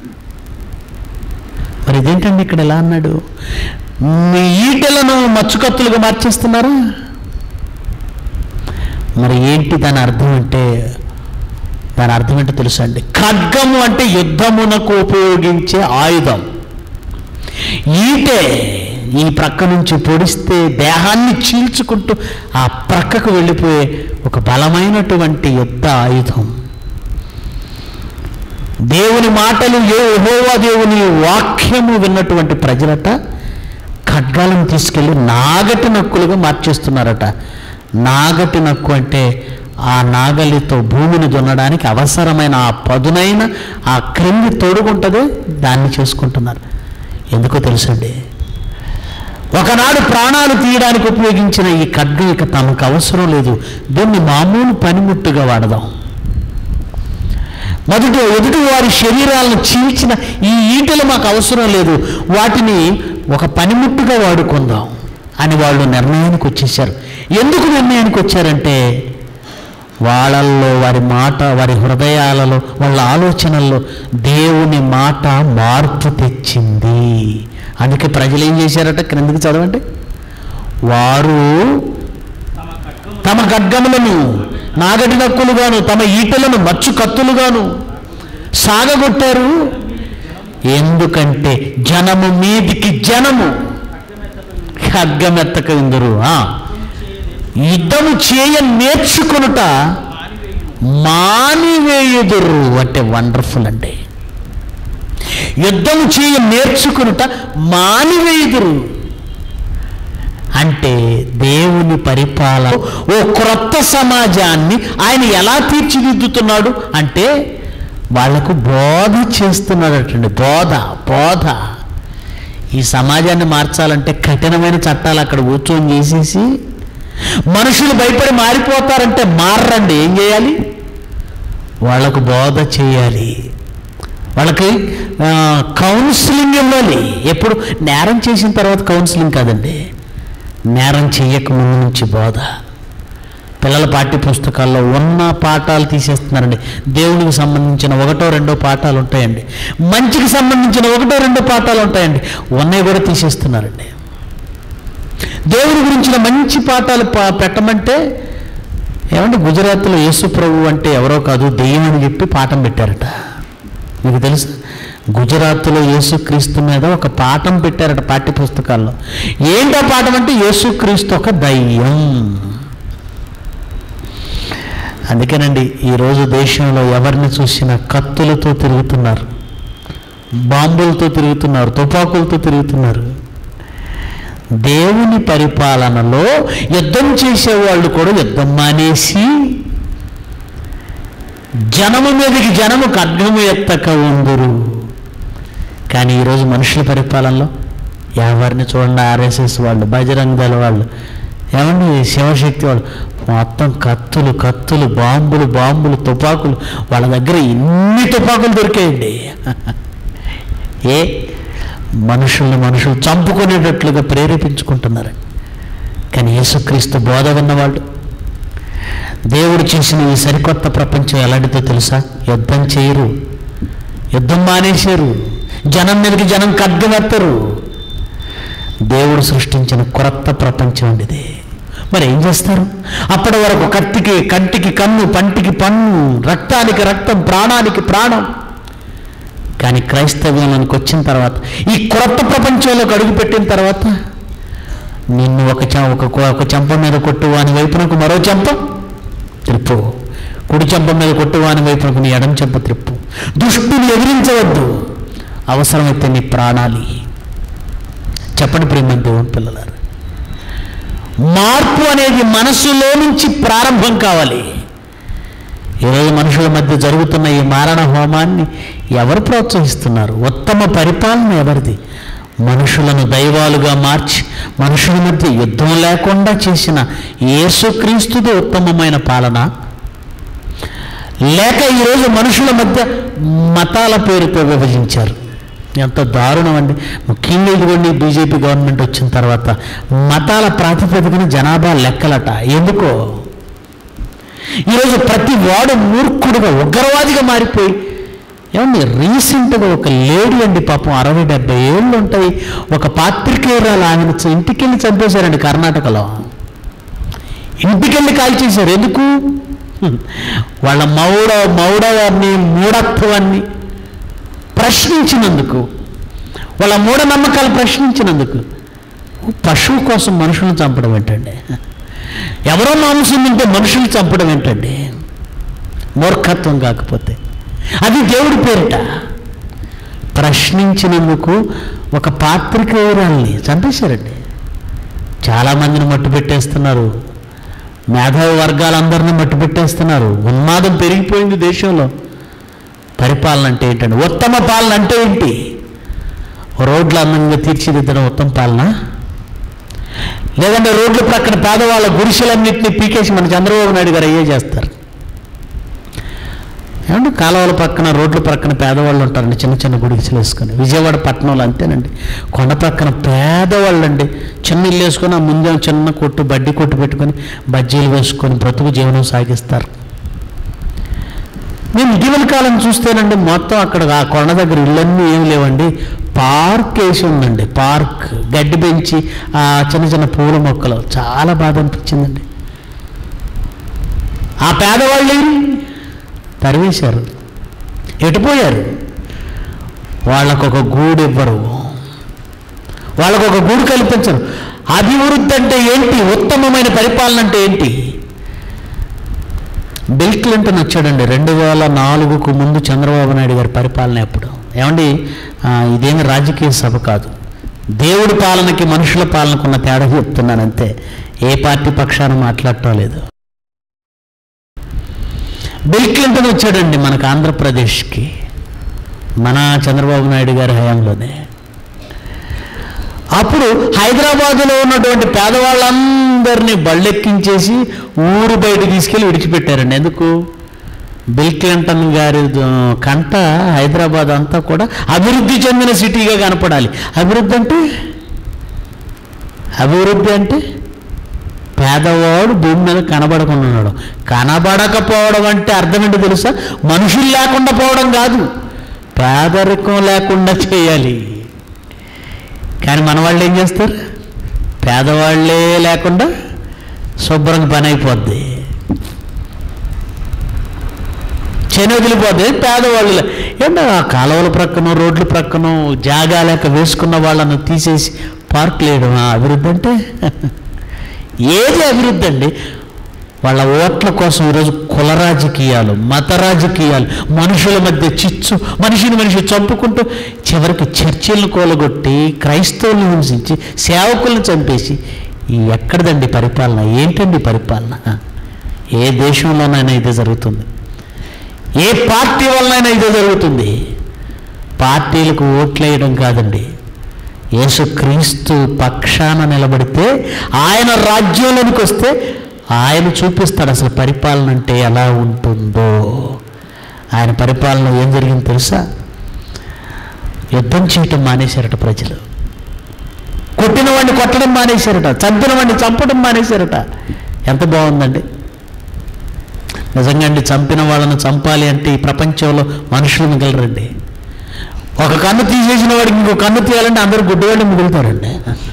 Speaker 2: మరి ఇదేంటండి ఇక్కడ ఎలా అన్నాడు? మీ ఈటలను మచ్చు కత్తులుగా మార్చేస్తున్నారా? మరి ఏంటి దాని అర్థం అంటే? దాని అర్థం ఏంటో తెలుసా అండి? ఖడ్గము అంటే యుద్ధమునకు ఉపయోగించే ఆయుధం. ఈటే ఈ ప్రక్క నుంచి పొడిస్తే దేహాన్ని చీల్చుకుంటూ ఆ ప్రక్కకు వెళ్ళిపోయే ఒక బలమైనటువంటి యుద్ధ ఆయుధం. దేవుని మాటలు, యెహోవా దేవుని వాక్యము విన్నటువంటి ప్రజలట ఖడ్గాలను తీసుకెళ్ళి నాగటి నక్కులుగా మార్చేస్తున్నారట. నాగటి నక్కు అంటే ఆ నాగలితో భూమిని దున్నడానికి అవసరమైన ఆ పదునైన ఆ క్రింది తొడుగుంటుందే దాన్ని చేసుకుంటున్నారు. ఎందుకో తెలుసండి, ఒకనాడు ప్రాణాలు తీయడానికి ఉపయోగించిన ఈ ఖడ్గం ఇక తమకు అవసరం లేదు. దీన్ని మామూలు పనిముట్టుగా వాడదాం. ఎదుటి వారి శరీరాలను చీల్చిన ఈ ఈటలు మాకు అవసరం లేదు, వాటిని ఒక పనిముట్టుగా వాడుకుందాం అని వాళ్ళు నిర్ణయానికి వచ్చేసారు. ఎందుకు నిర్ణయానికి వచ్చారంటే వాళ్ళల్లో, వారి మాట, వారి హృదయాలలో, వాళ్ళ ఆలోచనల్లో దేవుని మాట మార్పు తెచ్చింది. అందుకే ప్రజలు ఏం చేశారట? క్రిందకి చదవండి. వారు తమ ఖడ్గములను నాగటి నక్కులుగాను తమ ఈటలను మచ్చు కత్తులుగాను సాగగొట్టారు. ఎందుకంటే జనము మీదికి జనము ఖడ్గమెత్తక ఇందరు యుద్ధము చేయ నేర్చుకొనుట మానివేయుదురు. అంటే వండర్ఫుల్ అండి. యుద్ధము చేయ నేర్చుకొనుట మానివేయుదురు అంటే దేవుని పరిపాలన, ఓ క్రొత్త సమాజాన్ని ఆయన ఎలా తీర్చిదిద్దుతున్నాడు అంటే వాళ్లకు బోధ చేస్తున్నాడటండి. బోధ. ఈ సమాజాన్ని మార్చాలంటే కఠినమైన చట్టాలు అక్కడ కూర్చొని చేసేసి మనుషులు భయపడి మారిపోతారంటే మారండి. ఏం చేయాలి? వాళ్ళకు బోధ చేయాలి, వాళ్ళకి కౌన్సిలింగ్ ఇవ్వాలి. ఎప్పుడు? నేరం చేసిన తర్వాత కౌన్సిలింగ్ కాదండి, నేరం చేయక ముందు నుంచి బోధ. పిల్లల పాఠ్య పుస్తకాల్లో ఉన్న పాఠాలు తీసేస్తున్నారండి. దేవునికి సంబంధించిన 1-2 పాఠాలు ఉంటాయండి, మంచికి సంబంధించిన 1-2 పాఠాలు ఉంటాయండి, ఉన్నవి కూడా తీసేస్తున్నారండి. దేవుని గురించిన మంచి పాఠాలు పెట్టమంటే ఏమంటే గుజరాత్లో యేసు ప్రభు అంటే ఎవరో కాదు దెయ్యం అని చెప్పి పాఠం పెట్టారట. మీకు తెలుసు, గుజరాత్లో యేసుక్రీస్తు మీద ఒక పాఠం పెట్టారట పాఠ్య పుస్తకాల్లో. ఏంటో పాఠం అంటే యేసుక్రీస్తు ఒక దయ్యం. అందుకేనండి ఈరోజు దేశంలో ఎవరిని చూసినా కత్తులతో తిరుగుతున్నారు, బాంబులతో తిరుగుతున్నారు, తుపాకులతో తిరుగుతున్నారు. దేవుని పరిపాలనలో యుద్ధం చేసేవాళ్ళు కూడా యుద్ధం మానేసి జనము మీదకి జనము ఖడ్గము ఎత్తక ఉందురు. కానీ ఈరోజు మనుషుల పరిపాలనలో ఎవరిని చూడండి, ఆర్ఎస్ఎస్ వాళ్ళు, బజరంగ దళ వాళ్ళు, ఏమండి శివశక్తి వాళ్ళు, మొత్తం కత్తులు, బాంబులు, తుపాకులు. వాళ్ళ దగ్గర ఎన్ని తుపాకులు దొరికాయండి. మనుషులు చంపుకునేటట్లుగా ప్రేరేపించుకుంటున్నారు. కానీ యేసుక్రీస్తు బోధ విన్నవాళ్ళు, దేవుడు చేసిన ఈ సరికొత్త ప్రపంచం ఎలాంటిదో తెలుసా? యుద్ధం చేయరు, యుద్ధం మానేశారు, జనం మీదకి జనం ఖడ్గమెత్తరు. దేవుడు సృష్టించిన కొత్త ప్రపంచం అండి ఇది. మరి ఏం చేస్తారు? అప్పటి వరకు కత్తికి కంటికి కన్ను, పంటికి పన్ను, రక్తానికి రక్తం, ప్రాణానికి ప్రాణం. కానీ క్రైస్తవ్యంలోనికి వచ్చిన తర్వాత, ఈ క్రొత్త ప్రపంచంలోకి అడుగుపెట్టిన తర్వాత నిన్ను ఒక చెంప మీద కొట్టువాని వైపునకు మరో చెంప త్రిప్పు, కుడి చెంప మీద కొట్టువాని వైపునకు నీ ఎడం చెంప త్రిప్పు. దుష్టుని ఎదిరించవద్దు, అవసరమైతే నీ ప్రాణాలి. చెప్పండి ప్రియమైన దేవుని పిల్లలారా, మార్పు అనేది మనసులో నుంచి ప్రారంభం కావాలి. ఈరోజు మనుషుల మధ్య జరుగుతున్న ఈ మారణ హోమాన్ని ఎవరు ప్రోత్సహిస్తున్నారు? ఉత్తమ పరిపాలన ఎవరిది? మనుషులను దైవాలుగా మార్చి మనుషుల మధ్య యుద్ధం లేకుండా చేసిన యేసుక్రీస్తుది ఉత్తమమైన పాలన లేక ఈరోజు మనుషుల మధ్య మతాల పేరుతో విభజించారు. ఎంత దారుణం అండి. ముఖ్యంగా ఇదిగోండి బీజేపీ గవర్నమెంట్ వచ్చిన తర్వాత మతాల ప్రాతిపదికన జనాభా లెక్కలట. ఎందుకో ఈరోజు ప్రతి వాడు మూర్ఖుడుగా ఉగ్రవాదిగా మారిపోయి, ఏమండి రీసెంట్గా ఒక లేడీ అండి పాపం 60-70 ఏళ్ళు ఉంటాయి, ఒక పాత్రికేయురాలు ఆమెను ఇంటికెళ్ళి చంపేశారండి కర్ణాటకలో. ఇంటికెళ్ళి కాల్చేశారు. ఎందుకు? వాళ్ళ మౌఢవాన్ని మూఢత్వాన్ని ప్రశ్నించినందుకు, వాళ్ళ మూఢనమ్మకాలు ప్రశ్నించినందుకు. పశువు కోసం మనుషులను చంపడం ఏంటండి? ఎవరో మాంసం తింటే మనుషులు చంపడం ఏంటండి? మూర్ఖత్వం కాకపోతే అది దేవుడి పేరిట. ప్రశ్నించినందుకు ఒక పాత్రికేయురాల్ని చంపేశారండి. చాలామందిని మట్టు పెట్టేస్తున్నారు. మేధావి వర్గాలందరినీ మట్టు పెట్టేస్తున్నారు. ఉన్మాదం పెరిగిపోయింది దేశంలో. పరిపాలన అంటే ఏంటండి? ఉత్తమ పాలన అంటే ఏంటి? రోడ్లు అందంగా తీర్చిదిద్దడం ఉత్తమ పాలన? లేదంటే రోడ్ల ప్రక్కన పేదవాళ్ళ గుడిసెలన్నింటినీ పీకేసి మన చంద్రబాబు నాయుడు గారు అయ్యే చేస్తారు. ఏమంటే కాలువల పక్కన రోడ్ల ప్రక్కన పేదవాళ్ళు ఉంటారండి, చిన్న చిన్న గుడిసెలు వేసుకొని. విజయవాడ పట్టణంలో అంతేనండి. కొండ ప్రక్కన పేదవాళ్ళు అండి, చిన్న ఇల్లు వేసుకొని ఆ ముందే చిన్న కొట్టు బడ్డీ కొట్టు పెట్టుకొని బజ్జీలు వేసుకొని బ్రతుకు జీవనం సాగిస్తారు. నేను ఇటీవల కాలం చూస్తేనండి మొత్తం అక్కడ ఆ కొండ దగ్గర ఇళ్ళన్నీ ఏం లేవండి, పార్క్ వేసి ఉందండి. పార్క్ గడ్డి పెంచి ఆ చిన్న చిన్న పూల మొక్కలు. చాలా బాధ అనిపించిందండి. ఆ పేదవాళ్ళు తరివేశారు, ఎటుపోయారు? వాళ్ళకొక గూడు ఇవ్వరు, వాళ్ళకొక గూడు కల్పించరు. అభివృద్ధి అంటే ఏంటి? ఉత్తమమైన పరిపాలన అంటే ఏంటి? బిల్ క్లింటన్ వచ్చాడండి 2004కు ముందు చంద్రబాబు నాయుడు గారి పరిపాలన. ఎప్పుడు ఏమండి ఇదేమి రాజకీయ సభ కాదు, దేవుడి పాలనకి మనుషుల పాలనకున్న తేడా చెప్తున్నాను అంతే. ఏ పార్టీ పక్షాన మాట్లాడటం లేదు. బిల్ క్లింటన్ వచ్చాడండి మనకు ఆంధ్రప్రదేశ్కి మన చంద్రబాబు నాయుడు గారి హయాంలోనే. అప్పుడు హైదరాబాదులో ఉన్నటువంటి పేదవాళ్ళందరినీ బళ్ళెక్కించేసి ఊరు బయట తీసుకెళ్ళి విడిచిపెట్టారండి. ఎందుకు? బిల్ క్లింటన్ గారి కంట హైదరాబాద్ అంతా కూడా అభివృద్ధి చెందిన సిటీగా కనపడాలి. అభివృద్ధి అంటే పేదవాడు భూమి మీద కనబడకుండా ఉన్నాడు. కనబడకపోవడం అంటే అర్థం ఏంటో తెలుసా? మనుషులు లేకుండా పోవడం కాదు, పేదరికం లేకుండా చేయాలి. కానీ మన వాళ్ళు ఏం చేస్తారు? పేదవాళ్ళే లేకుండా శుభ్రంగా పని అయిపోద్ది, చేను వదిలిపోద్ది. పేదవాళ్ళు ఏంటో ఆ కాలువల ప్రక్కన రోడ్ల ప్రక్కన జాగా లేక వేసుకున్న వాళ్ళను తీసేసి పార్కులు వేయడం అభివృద్ధి అంటే? ఏది అభివృద్ధి అండి? వాళ్ళ ఓట్ల కోసం ఈరోజు కుల రాజకీయాలు, మత రాజకీయాలు, మనుషుల మధ్య చిచ్చు, మనిషి చంపుకుంటూ చివరికి చర్చిలను కూలగొట్టి క్రైస్తవులను హింసించి సేవకులను చంపేసి ఎక్కడదండి పరిపాలన? ఏంటండి పరిపాలన? ఏ దేశంలోనైనా ఇదే జరుగుతుంది, ఏ పార్టీ వలనైనా ఇదే జరుగుతుంది. పార్టీలకు ఓట్లేయడం కాదండి, యేసుక్రీస్తు పక్షాన నిలబడితే, ఆయన రాజ్యంలోనికి వస్తే ఆయన చూపిస్తాడు అసలు పరిపాలన అంటే ఎలా ఉంటుందో. ఆయన పరిపాలన ఏం జరిగింది తెలుసా? యుద్ధం చేయటం మానేశారట ప్రజలు, కొట్టిన వాడిని కొట్టడం మానేశారట, చంపిన వాడిని చంపడం మానేశారట. ఎంత బాగుందండి నిజంగా అండి. చంపిన వాళ్ళను చంపాలి అంటే ఈ ప్రపంచంలో మనుషులు మిగలరండి. ఒక కన్ను తీసేసిన వాడికి ఇంకో కన్ను తీయాలంటే అందరూ గుడ్డివాళ్ళు మిగులుతారండి.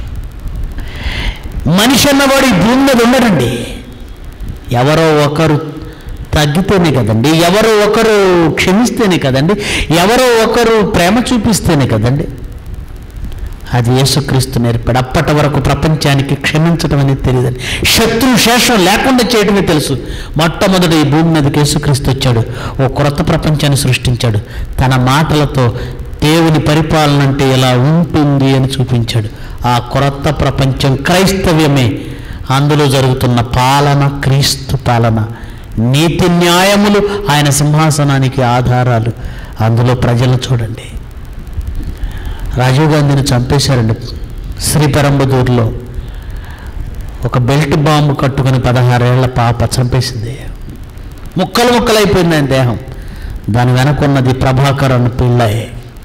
Speaker 2: మనిషి అన్నవాడు ఈ భూమి మీద ఉండడండి. ఎవరో ఒకరు తగ్గితేనే కదండి, ఎవరో ఒకరు క్షమిస్తేనే కదండి, ఎవరో ఒకరు ప్రేమ చూపిస్తేనే కదండి. అది యేసుక్రీస్తు నేర్పాడు. అప్పటి వరకు ప్రపంచానికి క్షమించడం అనేది తెలియదండి, శత్రు శేషం లేకుండా చేయడమే తెలుసు. మొట్టమొదటి ఈ భూమి మీదకి యేసుక్రీస్తు వచ్చాడు, ఓ క్రొత్త ప్రపంచాన్ని సృష్టించాడు. తన మాటలతో దేవుని పరిపాలన అంటే ఎలా ఉంటుంది అని చూపించాడు. ఆ క్రొత్త ప్రపంచం క్రైస్తవ్యమే. అందులో జరుగుతున్న పాలన క్రీస్తు పాలన, నీతి న్యాయములు ఆయన సింహాసనానికి ఆధారాలు. అందులో ప్రజలు చూడండి, రాజీవ్ గాంధీని చంపేశారండి శ్రీపెరంబదూరులో. ఒక బెల్ట్ బాంబు కట్టుకుని 16 ఏళ్ల పాప చంపేసింది. ముక్కలు ముక్కలైపోయింది ఆయన దేహం. దాని వెనకున్నది ప్రభాకర్ అన్న పిల్లయే.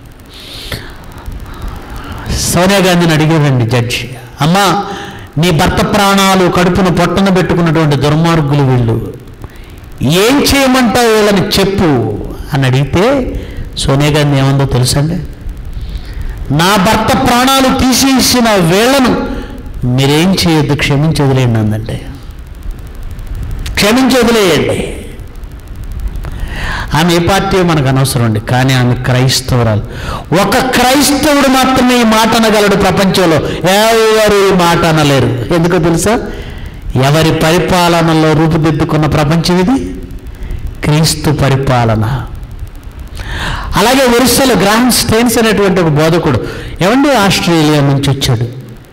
Speaker 2: సోనియా గాంధీని అడిగేదండి జడ్జి, అమ్మా నీ భర్త ప్రాణాలు కడుపున పొట్టన పెట్టుకున్నటువంటి దుర్మార్గులు వీళ్ళు, ఏం చేయమంటావు వీళ్ళని చెప్పు అని అడిగితే సోనియా గాంధీ ఏమందో తెలుసండి, నా భర్త ప్రాణాలు తీసేసిన వీళ్ళను మీరేం చేయొద్దు, క్షమించి వదిలేయండి అందండి. క్షమించి వదిలేయండి. ఆమె ఏ పార్టీ మనకు అనవసరం అండి, కానీ ఆమె క్రైస్తవురాలు. ఒక క్రైస్తవుడు మాత్రమే ఈ మాట అనగలడు ప్రపంచంలో, ఎవరు ఈ మాట అనలేరు. ఎందుకో తెలుసా? ఎవరి పరిపాలనలో రూపుదిద్దుకున్న ప్రపంచం ఇది? క్రీస్తు పరిపాలన. అలాగే ఒరిస్సాలో గ్రాహం స్టెయిన్స్ అనేటువంటి ఒక బోధకుడు ఏమండి ఆస్ట్రేలియా నుంచి వచ్చాడు.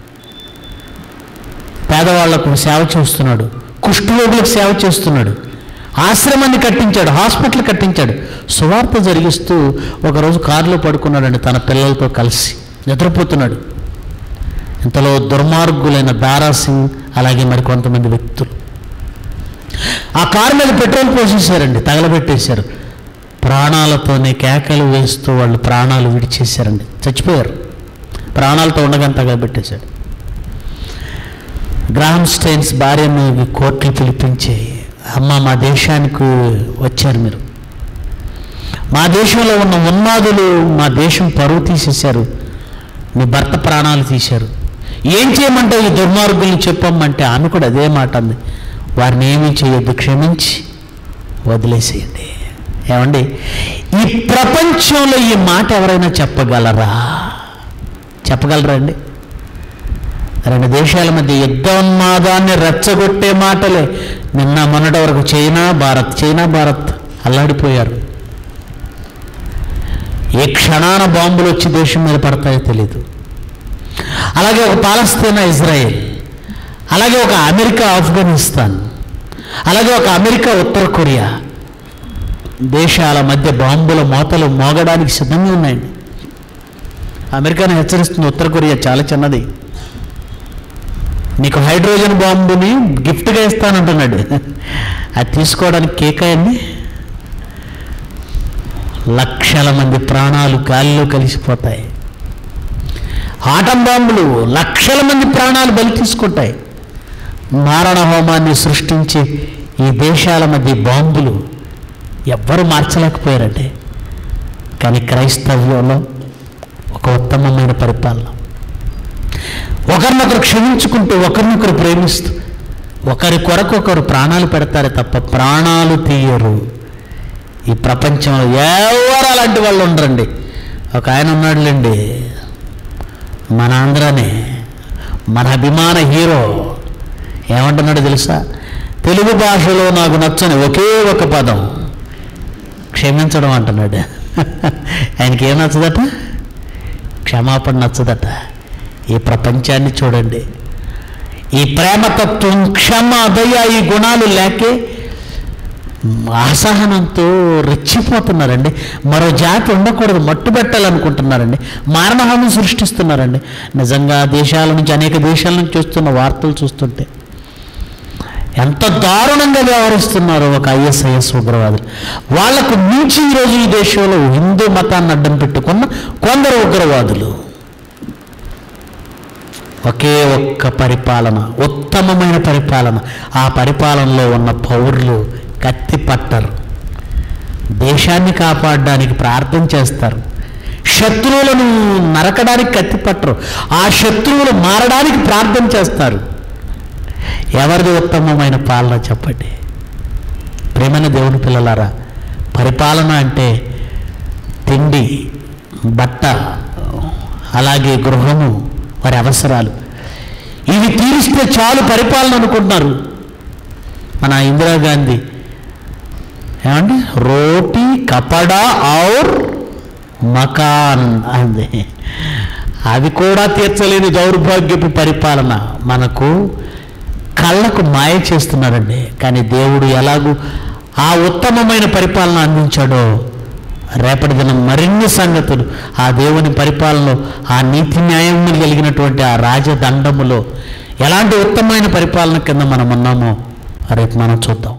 Speaker 2: పేదవాళ్లకు సేవ చేస్తున్నాడు, కుష్ఠరోగులకు సేవ చేస్తున్నాడు, ఆశ్రమాన్ని కట్టించాడు, హాస్పిటల్ కట్టించాడు, సువార్త జరిగిస్తూ ఒకరోజు కారులో పడుకున్నాడండి తన పిల్లలతో కలిసి, నిద్రపోతున్నాడు. ఇంతలో దుర్మార్గులైన దారా సింగ్ అలాగే మరి కొంతమంది వ్యక్తులు ఆ కారు మీద పెట్రోల్ పోసేశారండి, తగలబెట్టేశారు. ప్రాణాలతోనే కేకలు వేస్తూ వాళ్ళు ప్రాణాలు విడిచేశారండి, చచ్చిపోయారు. ప్రాణాలతో ఉండగానే తగలబెట్టేశాడు. గ్రాహం స్టెయిన్స్ భార్యను కోర్టులు పిలిపించి, అమ్మ మా దేశానికి వచ్చారు మీరు, మా దేశంలో ఉన్న ఉన్మాదులు మా దేశం పరువు తీసేశారు, మీ భర్త ప్రాణాలు తీశారు, ఏం చేయమంటే ఈ దుర్మార్గుల్ని చెప్పమ్మంటే ఆమె కూడా అదే మాట అంది, వారిని ఏమీ చేయొద్దు, క్షమించి వదిలేసేయండి. ఏమండి ఈ ప్రపంచంలో ఈ మాట ఎవరైనా చెప్పగలరా? చెప్పగలరా అండి? రెండు దేశాల మధ్య యుద్ధోన్మాదాన్ని రెచ్చగొట్టే మాటలే. నిన్న మొన్నటి వరకు చైనా భారత్ అల్లాడిపోయారు. ఏ క్షణాన బాంబులు వచ్చి దేశం మీద పడతాయో తెలీదు. అలాగే ఒక పాలస్తీనా ఇజ్రాయెల్, అలాగే ఒక అమెరికా ఆఫ్ఘనిస్తాన్, అలాగే ఒక అమెరికా ఉత్తర కొరియా దేశాల మధ్య బాంబుల మోతలు మోగడానికి సిద్ధంగా ఉన్నాయండి. అమెరికాను హెచ్చరిస్తుంది, ఉత్తర కొరియా చాలా చిన్నది, నీకు హైడ్రోజన్ బాంబుని గిఫ్ట్గా ఇస్తానంటున్నాడు. అది తీసుకోవడానికి కేకాయండి. లక్షల మంది ప్రాణాలు గాలిలో కలిసిపోతాయి. ఆటం బాంబులు లక్షల మంది ప్రాణాలు బలి తీసుకుంటాయి. మారణ హోమాన్ని సృష్టించి ఈ దేశాల మధ్య బాంబులు ఎవ్వరూ మార్చలేకపోయారంటే, కానీ క్రైస్తవ్యంలో ఒక ఉత్తమమైన పరిపాలన, ఒకరినొకరు క్షమించుకుంటూ ఒకరినొకరు ప్రేమిస్తూ ఒకరి కొరకు ఒకరు ప్రాణాలు పెడతారే తప్ప ప్రాణాలు తీయరు. ఈ ప్రపంచంలో ఎవరు అలాంటి వాళ్ళు ఉండరండి. ఒక ఆయన ఉన్నాడులేండి, మన ఆంధ్రానే, మన అభిమాన హీరో. ఏమంటున్నాడు తెలుసా? తెలుగు భాషలో నాకు నచ్చని ఒకే ఒక పదం క్షమించడం అంటున్నాడు. ఆయనకి ఏం నచ్చదట? క్షమాపణ నచ్చదట. ఈ ప్రపంచాన్ని చూడండి, ఈ ప్రేమతత్వం, క్షమ, దయ, ఈ గుణాలు లేకే అసహనంతో రెచ్చిపోతున్నారండి. మరో జాతి ఉండకూడదు, మట్టు పెట్టాలనుకుంటున్నారండి, మారణహాని సృష్టిస్తున్నారండి. నిజంగా దేశాల నుంచి, అనేక దేశాల నుంచి వస్తున్న వార్తలు చూస్తుంటే ఎంత దారుణంగా వ్యవహరిస్తున్నారో ఒక ISIS ఉగ్రవాదులు. వాళ్లకు మించి ఈరోజు ఈ దేశంలో హిందూ మతాన్ని అడ్డం పెట్టుకున్న కొందరు ఉగ్రవాదులు. ఒకే ఒక్క పరిపాలన, ఉత్తమమైన పరిపాలన. ఆ పరిపాలనలో ఉన్న పౌరులు కత్తి పట్టరు, దేశాన్ని కాపాడడానికి ప్రార్థన చేస్తారు, శత్రువులను నరకడానికి కత్తి పట్టరు, ఆ శత్రువులు మారడానికి ప్రార్థన చేస్తారు. ఎవరిది ఉత్తమమైన పాలన చెప్పండి? ప్రేమైన దేవుని పిల్లలారా, పరిపాలన అంటే తిండి, బట్ట, అలాగే గృహము, వారి అవసరాలు, ఇవి తీరిస్తే చాలు పరిపాలన అనుకుంటున్నారు. మన ఇందిరాగాంధీ ఏమండి, రోటీ, కపడా ఔర్ మకాన్ అంది. అది కూడా తీర్చలేని దౌర్భాగ్యపు పరిపాలన మనకు కళ్ళకు మాయ చేస్తున్నారండి. కానీ దేవుడు ఎలాగూ ఆ ఉత్తమమైన పరిపాలన అందించాడో, రేపటి దినం మరిన్ని సంగతులు ఆ దేవుని పరిపాలనలో, ఆ నీతి న్యాయములు కలిగినటువంటి ఆ రాజదండములో ఎలాంటి ఉత్తమమైన పరిపాలన కింద మనం ఉన్నామో రేపు మనం చూద్దాం.